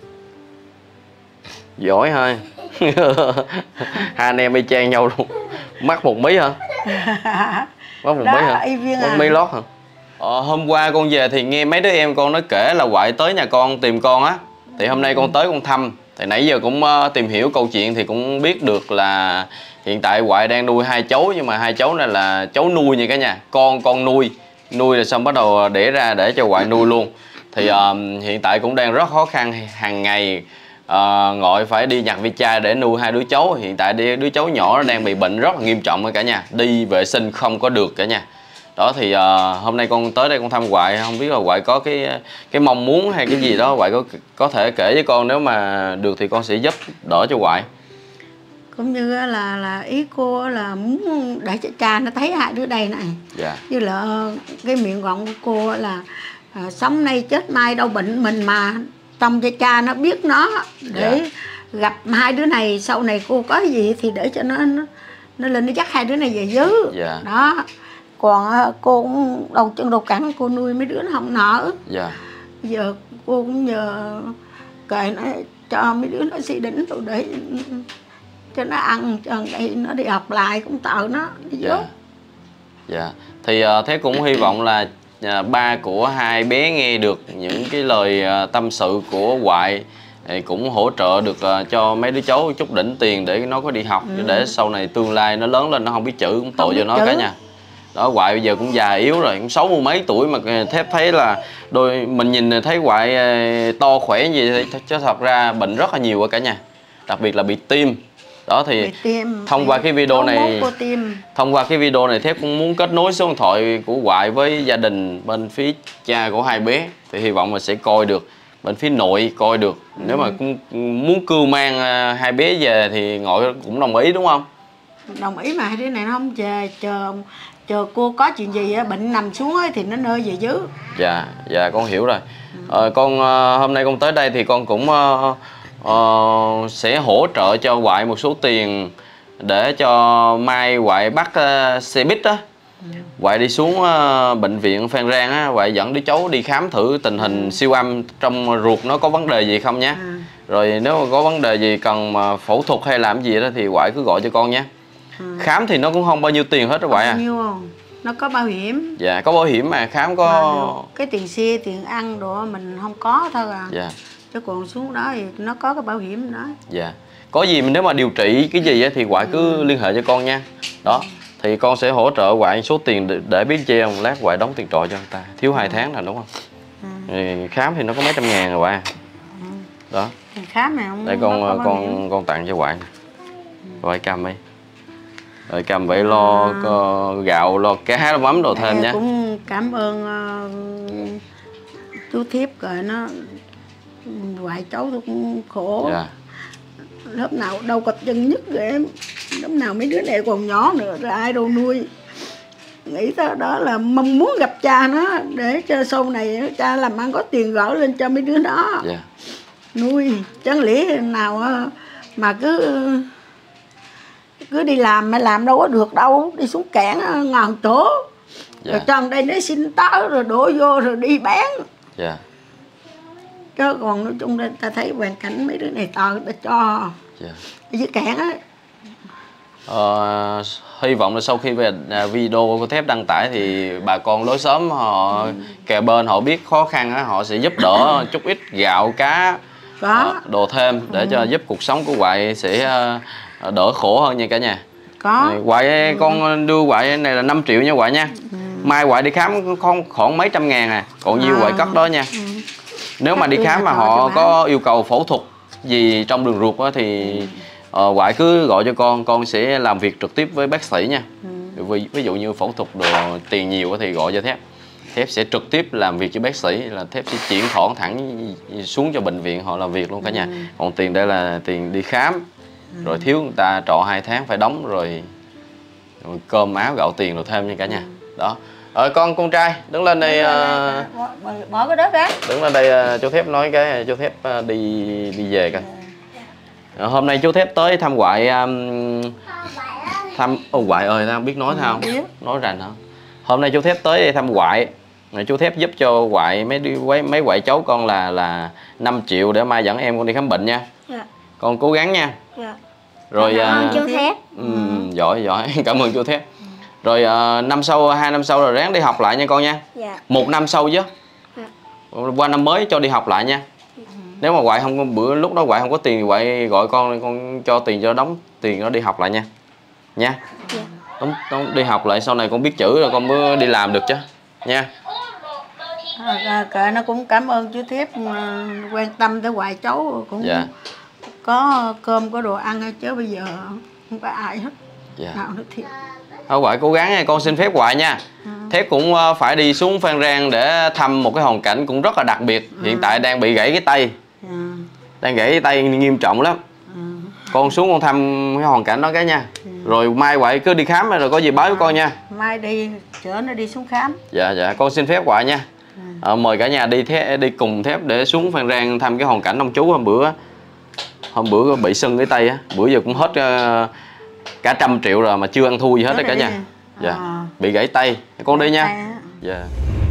Giỏi ha. Hai anh em y chang nhau luôn. Mắc 1 mí hả? Mắc 1 mí hả? 1 mí lót hả? Hôm qua con về thì nghe mấy đứa em con nó kể là ngoại tới nhà con tìm con á. Thì hôm nay con tới con thăm. Thì nãy giờ cũng tìm hiểu câu chuyện thì cũng biết được là hiện tại ngoại đang nuôi 2 cháu, nhưng mà 2 cháu này là cháu nuôi nha cả nhà. Con nuôi là xong bắt đầu đẻ ra để cho ngoại nuôi luôn. Thì hiện tại cũng đang rất khó khăn, hàng ngày ngoại phải đi nhặt ve chai để nuôi 2 đứa cháu. Hiện tại đứa cháu nhỏ nó đang bị bệnh rất là nghiêm trọng cả nhà, đi vệ sinh không có được cả nhà. Đó thì hôm nay con tới đây con thăm ngoại, không biết là ngoại có cái mong muốn hay cái gì đó ngoại có thể kể với con, nếu mà được thì con sẽ giúp đỡ cho ngoại. Cũng như là ý cô là muốn để cho cha nó thấy 2 đứa đây này. Dạ. Như là cái miệng vọng của cô là sống nay chết mai đâu bệnh mình mà trong cho cha nó biết nó để gặp 2 đứa này sau này cô có gì thì để cho nó lên nó dắt 2 đứa này về dưới. Đó. Còn cô cũng đầu chân đầu cẳng cô nuôi mấy đứa nó không nở. Giờ cô cũng nhờ kệ nó cho mấy đứa nó xi đỉnh rồi để cho nó ăn, cho đây nó đi học lại cũng tợ nó đi giúp. Thì thế cũng hy vọng là ba của 2 bé nghe được những cái lời tâm sự của ngoại thì cũng hỗ trợ được cho mấy đứa cháu chút đỉnh tiền để nó có đi học, để sau này tương lai nó lớn lên nó không biết chữ cũng tội cho nó cả nhà. Đó, ngoại bây giờ cũng già yếu rồi, cũng 60 mấy tuổi mà thép thấy là mình nhìn thấy ngoại to khỏe gì chứ thật ra bệnh rất là nhiều ở cả nhà, đặc biệt là bị tim. Đó thì thông qua cái video này thép cũng muốn kết nối số điện thoại của ngoại với gia đình bên phía cha của 2 bé, thì hy vọng là sẽ coi được, bên phía nội coi được. Nếu mà cũng muốn cưu mang 2 bé về thì ngoại cũng đồng ý đúng không? đồng ý mà hai đứa này nó không về, chờ cô có chuyện gì á, bệnh nằm xuống á thì nó nơi về chứ. Dạ, dạ con hiểu rồi. Con hôm nay con tới đây thì con cũng sẽ hỗ trợ cho Ngoại một số tiền để cho mai Ngoại bắt xe buýt á. Ngoại đi xuống bệnh viện Phan Rang á, Ngoại dẫn đứa cháu đi khám thử tình hình siêu âm trong ruột nó có vấn đề gì không nhé. Rồi nếu mà có vấn đề gì cần mà phẫu thuật hay làm gì đó thì Ngoại cứ gọi cho con nhé. Khám thì nó cũng không bao nhiêu tiền hết đó Ngoại à. Bao nhiêu không? Nó có bảo hiểm. Dạ có bảo hiểm mà khám có cái tiền xe, tiền ăn đồ mình không có thôi à. Dạ. Chứ còn xuống đó thì nó có cái bảo hiểm đó. Dạ. Có gì nếu mà điều trị cái gì thì Ngoại cứ liên hệ cho con nha. Đó. Thì con sẽ hỗ trợ Ngoại số tiền để biết chi không, lát Ngoại đóng tiền trọ cho người ta. Thiếu 2 tháng là đúng không? Khám thì nó có mấy trăm ngàn rồi Ngoại. Đó. Khám này không. Đây con tặng cho Ngoại. Ngoại cầm đi. Rồi cầm vậy lo gạo, lo cá, lo mắm đồ thêm nhé. Cũng cảm ơn chú Thiếp rồi nó Ngoại cháu tôi cũng khổ. Dạ. Lớp nào đâu cật chân nhất rồi em. Lớp nào mấy đứa này còn nhỏ nữa rồi ai đâu nuôi. Nghĩ tới đó là mong muốn gặp cha nó để cho sau này cha làm ăn có tiền gửi lên cho mấy đứa đó. Dạ. Nuôi chẳng lẽ nào mà cứ đi làm mà làm đâu có được đâu, đi xuống cảng ngàn chỗ. Dạ. Rồi trong đây nó xin tớ rồi đổ vô rồi đi bán. Dạ. Chứ còn nói chung là ta thấy hoàn cảnh mấy đứa này ta cho. Dạ. Ở dưới cảng á. Hy vọng là sau khi video của Thép đăng tải thì bà con lối xóm họ kề bên họ biết khó khăn á, họ sẽ giúp đỡ chút ít gạo cá đồ thêm để cho giúp cuộc sống của Ngoại sẽ đỡ khổ hơn nha cả nhà. Có. Ngoại con đưa Ngoại này là 5 triệu nha Ngoại nha. Mai Ngoại đi khám khoảng mấy trăm ngàn à, còn nhiêu Ngoại cất đó nha. Nếu mà đi khám mà họ có yêu cầu phẫu thuật gì trong đường ruột á thì Ngoại cứ gọi cho con sẽ làm việc trực tiếp với bác sĩ nha. Ví dụ như phẫu thuật đồ tiền nhiều thì gọi cho Thép. Thép sẽ trực tiếp làm việc với bác sĩ, là Thép sẽ chuyển khoản thẳng xuống cho bệnh viện họ làm việc luôn cả nhà. Còn tiền đây là tiền đi khám, rồi thiếu người ta trọ 2 tháng phải đóng, rồi cơm áo gạo tiền rồi thêm nha cả nhà. Đó. Con trai đứng lên đây, bỏ cái đó ra. Đứng lên đây chú Thép nói cái chú Thép đi về coi. Hôm nay chú Thép tới thăm Ngoại Ngoại ơi, tao không biết nói sao không? Nói rành hả? Hôm nay chú Thép tới đây thăm Ngoại. Chú Thép giúp cho Ngoại mấy Ngoại cháu con là 5 triệu để mai dẫn em con đi khám bệnh nha. Dạ. Con cố gắng nha. Dạ. Rồi cảm ơn chú Thép. Giỏi cảm ơn chú Thép. Rồi 2 năm sau rồi ráng đi học lại nha con nha. Dạ. 1 năm sau chứ. Dạ. Qua năm mới cho đi học lại nha. Nếu mà Ngoại không có lúc đó Ngoại không có tiền thì Ngoại gọi con cho tiền cho đóng tiền nó đi học lại nha. Nha. Dạ. Đóng đi học lại, sau này con biết chữ rồi con mới đi làm được chứ. Nha. Nó cũng cảm ơn chú Thiếp quan tâm tới Ngoại cháu cũng có cơm có đồ ăn chứ bây giờ không có ai hết. Nào nữa thiệt. Ngoại cố gắng nha, con xin phép Ngoại nha. Thép cũng phải đi xuống Phan Rang để thăm một cái hoàn cảnh cũng rất là đặc biệt. Hiện tại đang bị gãy cái tay. Đang gãy cái tay nghiêm trọng lắm. Con xuống con thăm cái hoàn cảnh đó cái nha. Rồi mai Ngoại cứ đi khám rồi có gì báo với con nha. Mai đi chở nó đi xuống khám. Dạ con xin phép Ngoại nha. Mời cả nhà đi cùng Thép để xuống Phan Rang thăm cái hoàn cảnh ông chú hôm bữa bị sưng cái tay á, bữa giờ cũng hết cả 100 triệu rồi mà chưa ăn thua gì hết đấy cả nhà. Dạ. Bị gãy tay. Con đi nha. Dạ.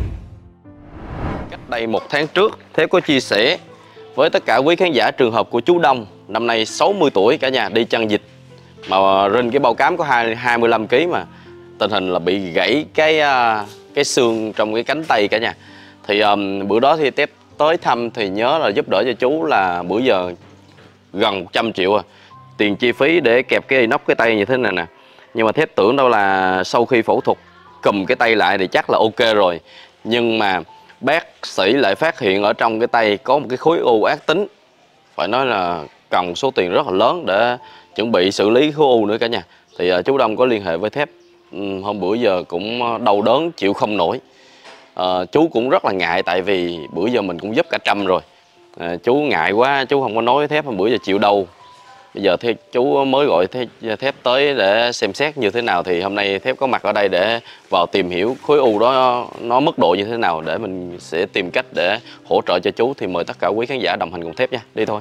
Cách đây 1 tháng trước, Thép có chia sẻ với tất cả quý khán giả trường hợp của chú Đông, năm nay 60 tuổi cả nhà, đi chăn vịt mà trên cái bao cám có 25 kg mà tình hình là bị gãy cái xương trong cái cánh tay cả nhà. Thì bữa đó thì Thép tới thăm thì nhớ là giúp đỡ cho chú là bữa giờ gần 100 triệu à. Tiền chi phí để kẹp cái inox cái tay như thế này nè. Nhưng mà Thép tưởng đâu là sau khi phẫu thuật cùm cái tay lại thì chắc là ok rồi. Nhưng mà bác sĩ lại phát hiện ở trong cái tay có một cái khối u ác tính. Phải nói là cần số tiền rất là lớn để chuẩn bị xử lý khối u nữa cả nhà. Thì chú Đông có liên hệ với Thép. Hôm bữa giờ cũng đau đớn chịu không nổi. Chú cũng rất là ngại tại vì bữa giờ mình cũng giúp cả trăm rồi. Chú ngại quá, chú không có nói với Thép hôm bữa giờ chịu đâu. Bây giờ chú mới gọi Thép tới để xem xét như thế nào, thì hôm nay Thép có mặt ở đây để vào tìm hiểu khối u đó nó mức độ như thế nào, để mình sẽ tìm cách để hỗ trợ cho chú. Thì mời tất cả quý khán giả đồng hành cùng Thép nha. Đi thôi.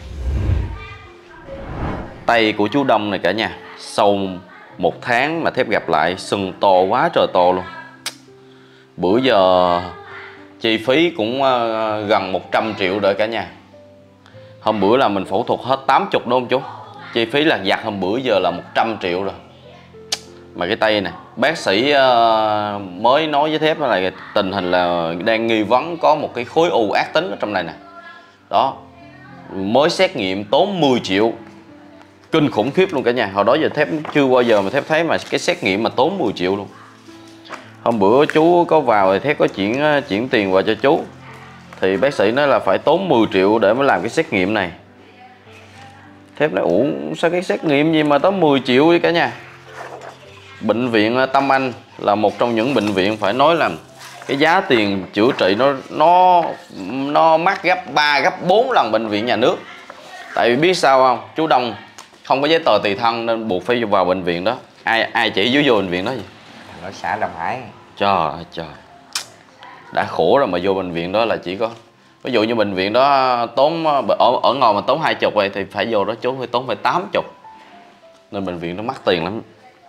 Tay của chú Đông này cả nhà, sau 1 tháng mà Thép gặp lại sưng to quá trời to luôn. Bữa giờ chi phí cũng gần 100 triệu rồi cả nhà. Hôm bữa là mình phẫu thuật hết 80 đúng không chú? Chi phí là giặt hôm bữa giờ là 100 triệu rồi. Mà cái tay này, bác sĩ mới nói với Thép là tình hình là đang nghi vấn có một cái khối u ác tính ở trong này nè. Đó, mới xét nghiệm tốn 10 triệu. Kinh khủng khiếp luôn cả nhà. Hồi đó giờ Thép chưa bao giờ mà Thép thấy mà cái xét nghiệm mà tốn 10 triệu luôn. Hôm bữa chú có vào thì Thép có chuyển tiền vào cho chú. Thì bác sĩ nói là phải tốn 10 triệu để mới làm cái xét nghiệm này. Thép nói ủa sao cái xét nghiệm gì mà tốn 10 triệu vậy cả nhà. Bệnh viện Tâm Anh là một trong những bệnh viện phải nói là cái giá tiền chữa trị nó mắc gấp 3, gấp 4 lần bệnh viện nhà nước. Tại vì biết sao không, chú Đông không có giấy tờ tùy thân nên buộc phải vào bệnh viện đó. Ai chỉ vô bệnh viện đó gì? Ở xã Long Hải. Trời ơi trời. Đã khổ rồi mà vô bệnh viện đó là chỉ có, ví dụ như bệnh viện đó tốn ở ngoài mà tốn 20 vậy thì phải vô đó chú phải tốn 80. Nên bệnh viện nó mắc tiền lắm.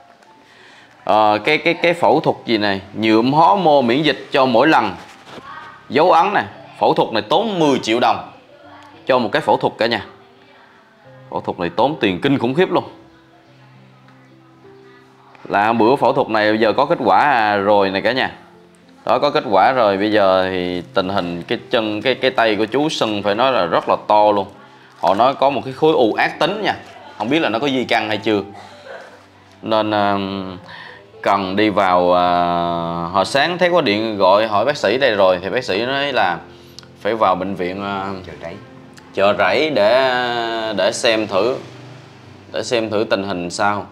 Cái phẫu thuật gì này, nhuộm hó mô miễn dịch cho mỗi lần, dấu ấn này, phẫu thuật này tốn 10 triệu đồng cho một cái phẫu thuật cả nhà. Phẫu thuật này tốn tiền kinh khủng khiếp luôn. Là bữa phẫu thuật này bây giờ có kết quả rồi này cả nhà. Đó, có kết quả rồi. Bây giờ thì tình hình cái chân, cái tay của chú sưng phải nói là rất là to luôn. Họ nói có một cái khối u ác tính nha. Không biết là nó có di căn hay chưa. Nên cần đi vào. Hồi sáng thấy có điện gọi hỏi bác sĩ đây rồi. Thì bác sĩ nói là phải vào bệnh viện Chợ Rẫy để xem thử. Để xem thử tình hình sao,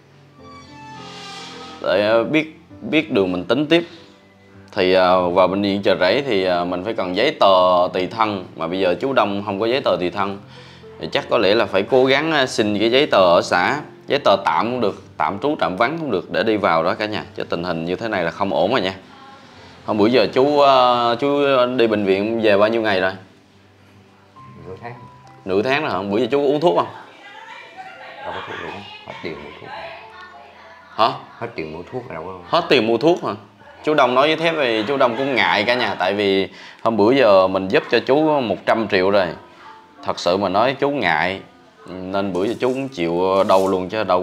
để biết đường mình tính tiếp. Thì vào bệnh viện Chợ Rẫy thì mình phải cần giấy tờ tùy thân. Mà bây giờ chú Đông không có giấy tờ tùy thân thì chắc có lẽ là phải cố gắng xin cái giấy tờ ở xã. Giấy tờ tạm cũng được, tạm trú tạm vắng cũng được, để đi vào đó cả nhà. Cho tình hình như thế này là không ổn rồi nha. Hôm bữa giờ chú đi bệnh viện về bao nhiêu ngày rồi? Nửa tháng. Nửa tháng rồi hả? Bữa giờ chú uống thuốc không? Đâu có thuốc luôn, hết tiền mua thuốc. Hả? Hết tiền mua thuốc rồi đâu có. Hết tiền mua thuốc hả? Chú Đông nói với Thép thì chú Đông cũng ngại cả nhà. Tại vì hôm bữa giờ mình giúp cho chú 100 triệu rồi. Thật sự mà nói chú ngại. Nên bữa giờ chú cũng chịu đầu luôn chứ đâu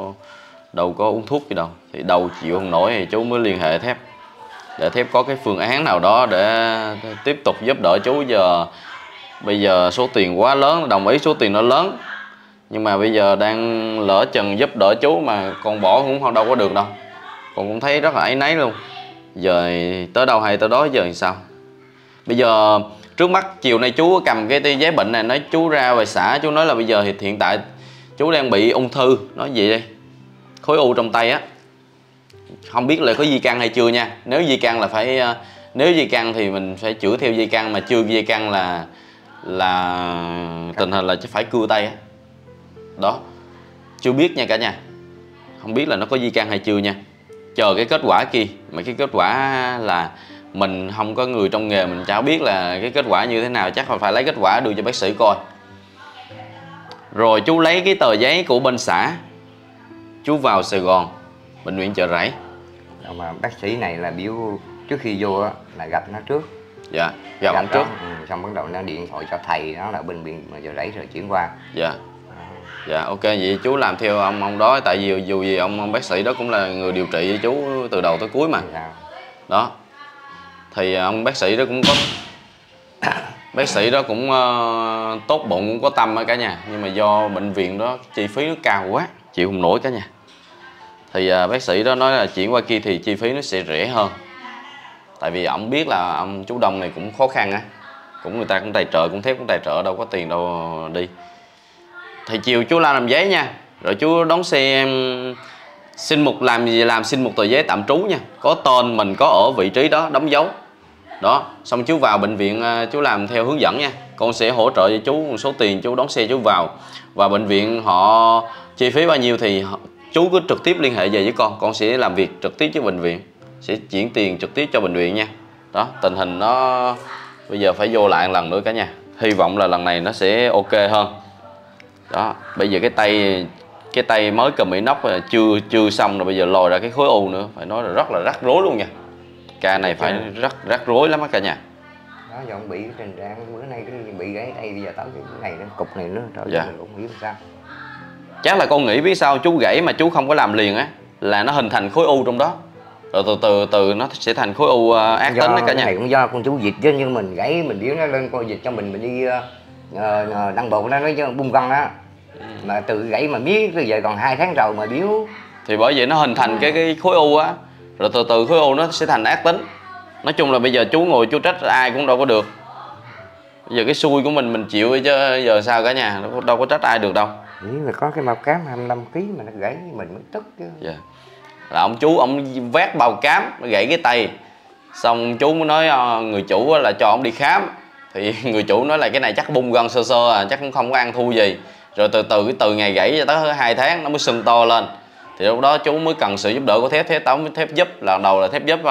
có uống thuốc gì đâu. Thì đầu chịu không nổi thì chú mới liên hệ Thép. Để Thép có cái phương án nào đó để tiếp tục giúp đỡ chú. Bây giờ số tiền quá lớn, đồng ý số tiền nó lớn. Nhưng mà bây giờ đang lỡ chừng giúp đỡ chú mà còn bỏ cũng đâu có được đâu. Con cũng thấy rất là áy náy luôn. Giờ tới đâu hay tới đó, giờ làm sao? Bây giờ trước mắt chiều nay chú cầm cái giấy bệnh này, nói chú ra về xã, chú nói là bây giờ thì hiện tại chú đang bị ung thư. Nói gì đây? Khối u trong tay á. Không biết là có di căn hay chưa nha. Nếu di căn là phải, nếu di căn thì mình phải chữa theo di căn, mà chưa di căn là tình hình là phải cưa tay á. Đó. Chưa biết nha cả nhà. Không biết là nó có di căn hay chưa nha. Chờ cái kết quả kia. Mà cái kết quả là mình không có người trong nghề, mình chả biết là cái kết quả như thế nào. Chắc phải lấy kết quả đưa cho bác sĩ coi. Rồi chú lấy cái tờ giấy của bên xã, chú vào Sài Gòn, bệnh viện Chợ Rẫy. Mà bác sĩ này là biểu trước khi vô á là gặp nó trước. Dạ, gặp ông trước. Xong bắt đầu nó điện thoại cho thầy, nó là bệnh viện Chợ Rẫy rồi chuyển qua. Dạ. Dạ ok, vậy chú làm theo ông đó. Tại vì dù gì ông bác sĩ đó cũng là người điều trị với chú từ đầu tới cuối mà. Đó. Thì ông bác sĩ đó cũng có bác sĩ đó cũng tốt bụng, cũng có tâm ở cả nhà. Nhưng mà do bệnh viện đó chi phí nó cao quá, chịu không nổi cả nhà. Thì bác sĩ đó nói là chuyển qua kia thì chi phí nó sẽ rẻ hơn. Tại vì ông biết là ông chú Đông này cũng khó khăn á. Cũng người ta cũng tài trợ, cũng Thép cũng tài trợ, đâu có tiền đâu đi. Thì chiều chú làm giấy nha. Rồi chú đón xe em xin xin một tờ giấy tạm trú nha. Có tên mình, có ở vị trí đó, đóng dấu. Đó, xong chú vào bệnh viện chú làm theo hướng dẫn nha. con sẽ hỗ trợ cho chú một số tiền, chú đón xe chú vào. Và bệnh viện họ chi phí bao nhiêu thì chú cứ trực tiếp liên hệ về với con sẽ làm việc trực tiếp với bệnh viện, sẽ chuyển tiền trực tiếp cho bệnh viện nha. Đó, tình hình nó bây giờ phải vô lại một lần nữa cả nhà. Hy vọng là lần này nó sẽ ok hơn. Đó, bây giờ cái tay mới cầm inox chưa xong rồi, bây giờ lòi ra cái khối u nữa, phải nói là rất là rắc rối luôn nha. Ca này phải rắc rối lắm á cả nhà. Đó giờ ông bị tình trạng bữa nay cái bị gãy tay, bây giờ tới cái này nó cục này nữa, trời ơi, mình cũng không hiểu sao. Chắc là con nghĩ biết sao chú gãy mà chú không có làm liền á, là nó hình thành khối u trong đó, rồi từ nó sẽ thành khối u ác tính đó cả nhà. Cái này cũng do con chú vịt chứ, nhưng mình gãy mình điếu nó lên con vịt cho mình đi đăng bộ nó nói bung gân á, mà từ gãy mà biết bây giờ còn 2 tháng rồi mà biếu. Thì bởi vậy nó hình thành cái khối u á, rồi từ khối u nó sẽ thành ác tính. Nói chung là bây giờ chú ngồi chú trách ai cũng đâu có được. Bây giờ cái xui của mình chịu chứ giờ sao cả nhà, đâu có trách ai được đâu. Nghĩ là có cái bao cám 25 kg mà nó gãy mình mới tức chứ. Dạ. Là ông chú ông vác bao cám nó gãy cái tay, xong chú mới nói người chủ là cho ông đi khám. Thì người chủ nói là cái này chắc bung gân sơ à, chắc cũng không có ăn thua gì. Rồi từ ngày gãy cho tới 2 tháng nó mới sưng to lên. Thì lúc đó chú mới cần sự giúp đỡ của thép giúp. Lần đầu là thép giúp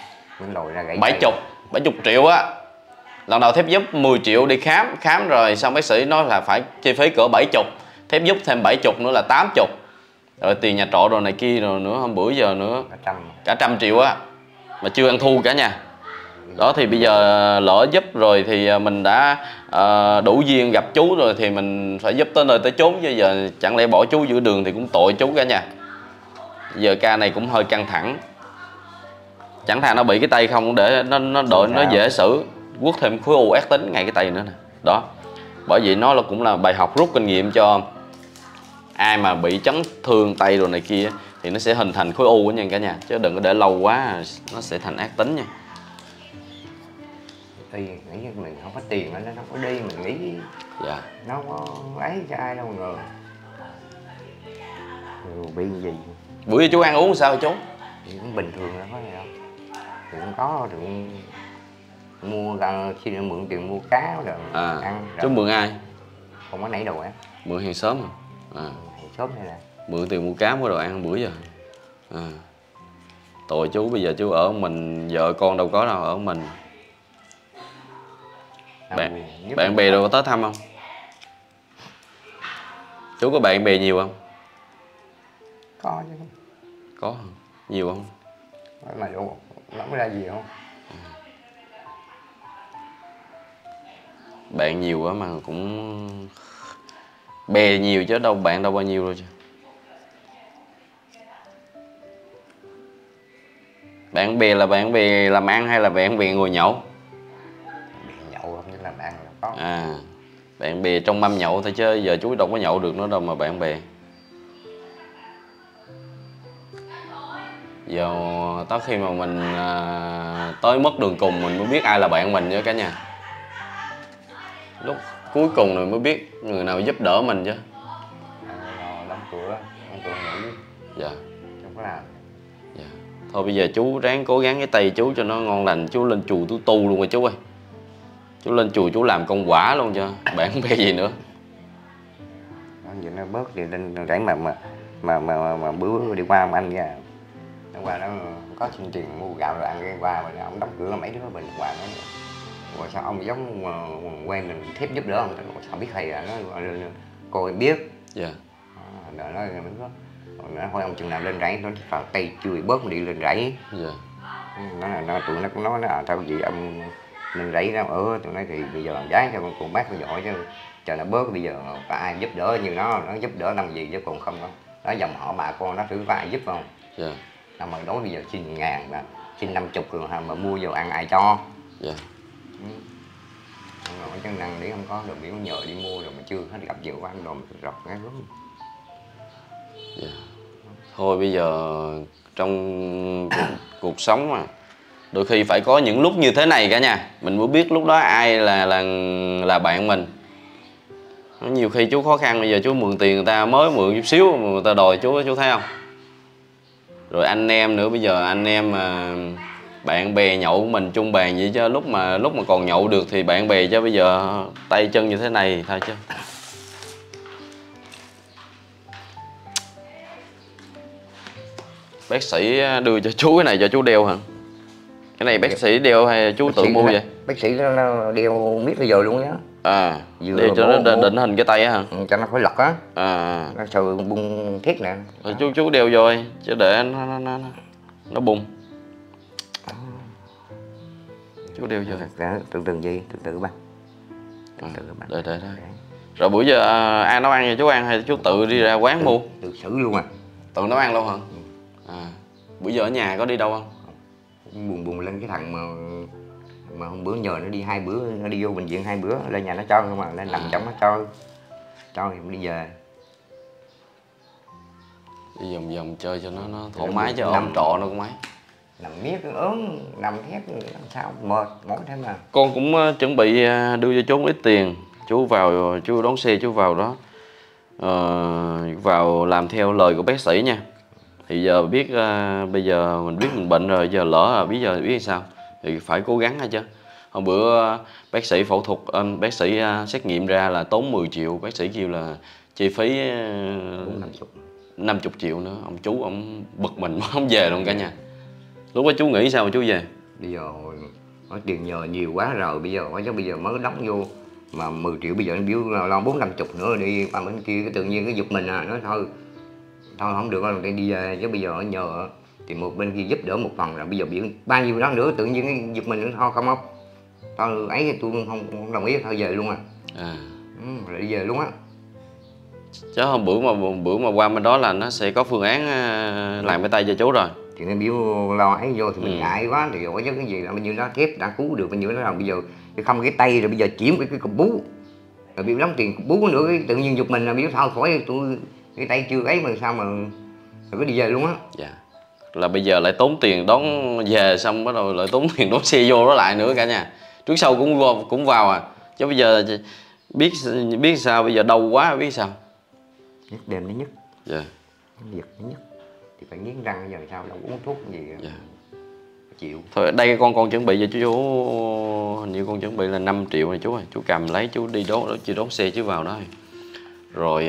70 triệu á. Lần đầu thép giúp 10 triệu đi khám rồi xong bác sĩ nói là phải chi phí cỡ 70, thép giúp thêm 70 nữa là 80. Rồi tiền nhà trọ rồi này kia rồi nữa, hôm bữa giờ nữa cả 100 triệu á, mà chưa ăn thua cả nhà. Đó thì bây giờ lỡ giúp rồi thì mình đã đủ duyên gặp chú rồi thì mình phải giúp tới nơi tới chốn, chứ giờ chẳng lẽ bỏ chú giữa đường thì cũng tội chú cả nhà. Giờ ca này cũng hơi căng thẳng, chẳng thà nó bị cái tay không để nó dễ xử, quất thêm khối u ác tính ngay cái tay nữa nè. Đó, bởi vậy nó cũng là bài học rút kinh nghiệm cho ai mà bị chấn thương tay rồi này kia thì nó sẽ hình thành khối u nha cả nhà, chứ đừng có để lâu quá nó sẽ thành ác tính nha. Tiền nghĩ mình không có tiền nó không có đi, mình nghĩ dạ nó có ấy cho ai đâu ngờ. Bị gì bữa giờ chú ăn uống sao chú? Thì cũng bình thường đó, có gì đâu. Thì cũng có thì cũng mua xin mượn tiền mua cá rồi ăn. Chú mượn ai? Không có nảy đồ á. Mượn hàng xóm à? Hàng xóm này nè. Mượn tiền mua cá mua đồ ăn bữa giờ. Tội chú, bây giờ chú ở mình, vợ con đâu có đâu, ở mình. Bạn bè đâu có tới thăm không? Chú có bạn bè nhiều không? Có chứ. Có nhiều không? Mà nó mới ra gì không? Bạn nhiều quá mà cũng bè nhiều chứ đâu bạn đâu bao nhiêu đâu chứ. Bạn bè là bạn bè làm ăn hay là bạn bè ngồi nhậu? Bè nhậu không chứ làm ăn là có. Bạn bè trong mâm nhậu thôi chứ giờ chú đâu có nhậu được nữa đâu mà bạn bè. Giờ tới khi mà mình tới mất đường cùng mình mới biết ai là bạn mình chứ cả nhà. Lúc cuối cùng rồi mới biết người nào giúp đỡ mình chứ. Đóng cửa nghỉ. Dạ. Không có làm. Dạ. Thôi bây giờ chú ráng cố gắng cái tay chú cho nó ngon lành, chú lên chùa tu luôn rồi chú ơi. Chú lên chùa chú làm công quả luôn cho bạn bè gì nữa. Vậy nó bớt thì lên rảnh mà bữa đi qua mà anh ra. Nó qua nó có xin tiền mua gạo rồi ăn cái qua mà ông đóng cửa mấy đứa mình qua nó. Rồi sao ông giống quen mình thép giúp đỡ ông, sao biết thầy là nó cô em biết. Dạ. Rồi nó hỏi ông chừng nào lên rẫy, nó vào tay chửi bớt đi lên rẫy. Dạ. Tụi nó cũng nói sao gì ông lên rẫy đó tụi nó thì bây giờ giái cho con bác nó giỏi chứ chờ nó bớt, bây giờ có ai giúp đỡ như nó giúp đỡ làm gì chứ còn không có. Nó dòng họ bà con nó thử có ai giúp không. Dạ. Mà đối bây giờ xin 1.000 mà xin 50 rồi mà mua vào ăn ai cho. Dạ. Không có chức năng để không có được, biểu nhờ đi mua rồi mà chưa hết gặp nhiều quá ăn đồ mình rọt cái gớm. Dạ. Thôi bây giờ trong cuộc sống mà đôi khi phải có những lúc như thế này cả nhà, mình mới biết lúc đó ai là bạn mình. Nhiều khi chú khó khăn, bây giờ chú mượn tiền người ta mới mượn chút xíu mà người ta đòi chú thấy không? Rồi anh em nữa, bây giờ anh em mà bạn bè nhậu mình chung bàn vậy chứ lúc mà còn nhậu được thì bạn bè, chứ bây giờ tay chân như thế này thôi chứ. Bác sĩ đưa cho chú cái này cho chú đeo hả? Cái này bác sĩ đeo hay chú tự mua vậy? Bác sĩ nó đeo biết bây giờ luôn á. Đeo cho nó định hình cái tay á hả? Cho nó khỏi lật á. Nó sợ bung thiết nè. Chú đeo vô chứ để nó bung. Chú đeo vô. Từ từ gì? Từ từ bác. Đợi. Rồi bữa giờ ai nấu ăn cho chú ăn hay chú tự đi ra quán mua? Tự xử luôn à. Tự nấu ăn luôn hả? Bữa giờ ở nhà có đi đâu không? Buồn lên cái thằng mà hôm bữa nhờ nó đi 2 bữa, nó đi vô bệnh viện 2 bữa, lên nhà nó cho không mà lên nằm trong nó cho thì đi về. Đi vòng chơi cho nó thoải mái chứ ôm trọ nó cũng mấy. Nằm miết ớn, nằm thét làm sao mệt mỏi thế mà. Con cũng chuẩn bị đưa cho chú một ít tiền, chú vào chú đón xe chú vào đó, vào làm theo lời của bác sĩ nha. Thì giờ biết bây giờ mình biết mình bệnh rồi, giờ lỡ là biết sao thì phải cố gắng hết chứ. Hôm bữa bác sĩ phẫu thuật, bác sĩ xét nghiệm ra là tốn 10 triệu, bác sĩ kêu là chi phí 50 triệu nữa. Ông chú ông bực mình không về luôn cả nhà. Lúc đó chú nghĩ sao mà chú về? Bây giờ nói tiền nhờ nhiều quá rồi, bây giờ mới đóng vô mà 10 triệu bây giờ nó biểu lo 40-50 nữa đi qua bên kia, cái tự nhiên cái giục mình nói thôi không được rồi đi về, chứ bây giờ nhờ thì một bên kia giúp đỡ một phần là bây giờ biểu bao nhiêu đó nữa tự nhiên cái giục mình nữa thôi không thôi ấy thì tôi không đồng ý, thôi về luôn rồi đi về luôn á. Chứ hôm bữa mà qua bên đó là nó sẽ có phương án làm cái tay cho chú rồi. Thì nó biểu lo ấy vô thì mình ngại quá thì rồi chứ cái gì là bao nhiêu đó thép đã cứu được bao nhiêu đó là bây giờ không cái tay rồi bây giờ chuyển cái cục bú rồi biểu đóng tiền cục bú nữa, cái tự nhiên giục mình là biểu thôi khỏi tôi cái tay chưa ấy mà sao mà rồi cứ đi về luôn á. Dạ. Là bây giờ lại tốn tiền đón về xong bắt đầu lại tốn tiền đón xe vô đó lại nữa cả nhà. Trước sau cũng vào chứ bây giờ biết sao, bây giờ đau quá biết sao. Nhất đêm nó nhất. Dạ. Giật nó nhất thì phải nghiến răng giờ sao đâu uống thuốc gì. Dạ. Chịu. Thôi đây con chuẩn bị cho chú, hình như con chuẩn bị là 5 triệu này chú ơi. Chú cầm lấy chú đi đón xe chú vào đó. Rồi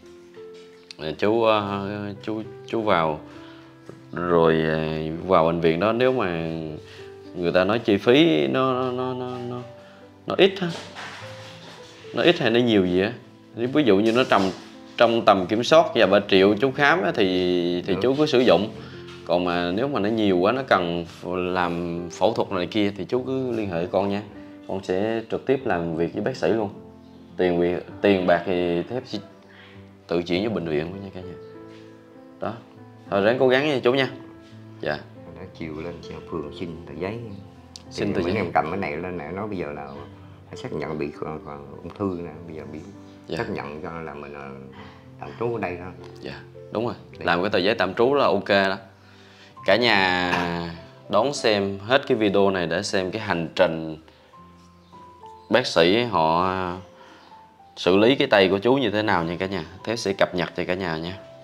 chú vào rồi vào bệnh viện đó, nếu mà người ta nói chi phí nó ít ha, nó ít hay nó nhiều gì á, ví dụ như nó trong tầm kiểm soát và 3 triệu chú khám á, thì chú cứ sử dụng. Còn mà nếu mà nó nhiều quá, nó cần làm phẫu thuật này kia thì chú cứ liên hệ con nha, con sẽ trực tiếp làm việc với bác sĩ luôn. Tiền bạc thì thép tự chuyển với bệnh viện nha cả nhà. Đó, thôi ráng cố gắng nha chú nha. Dạ. Đã chiều lên phường xin tờ giấy. Xin tờ giấy. Em cầm cái này lên này nói bây giờ là phải xác nhận bị ung thư nè, bây giờ bị xác nhận cho là mình tạm trú ở đây thôi. Dạ, đúng rồi. Làm cái tờ giấy tạm trú là ok đó. Cả nhà đón xem hết cái video này để xem cái hành trình bác sĩ họ xử lý cái tay của chú như thế nào nha cả nhà. Thế sẽ cập nhật cho cả nhà nha.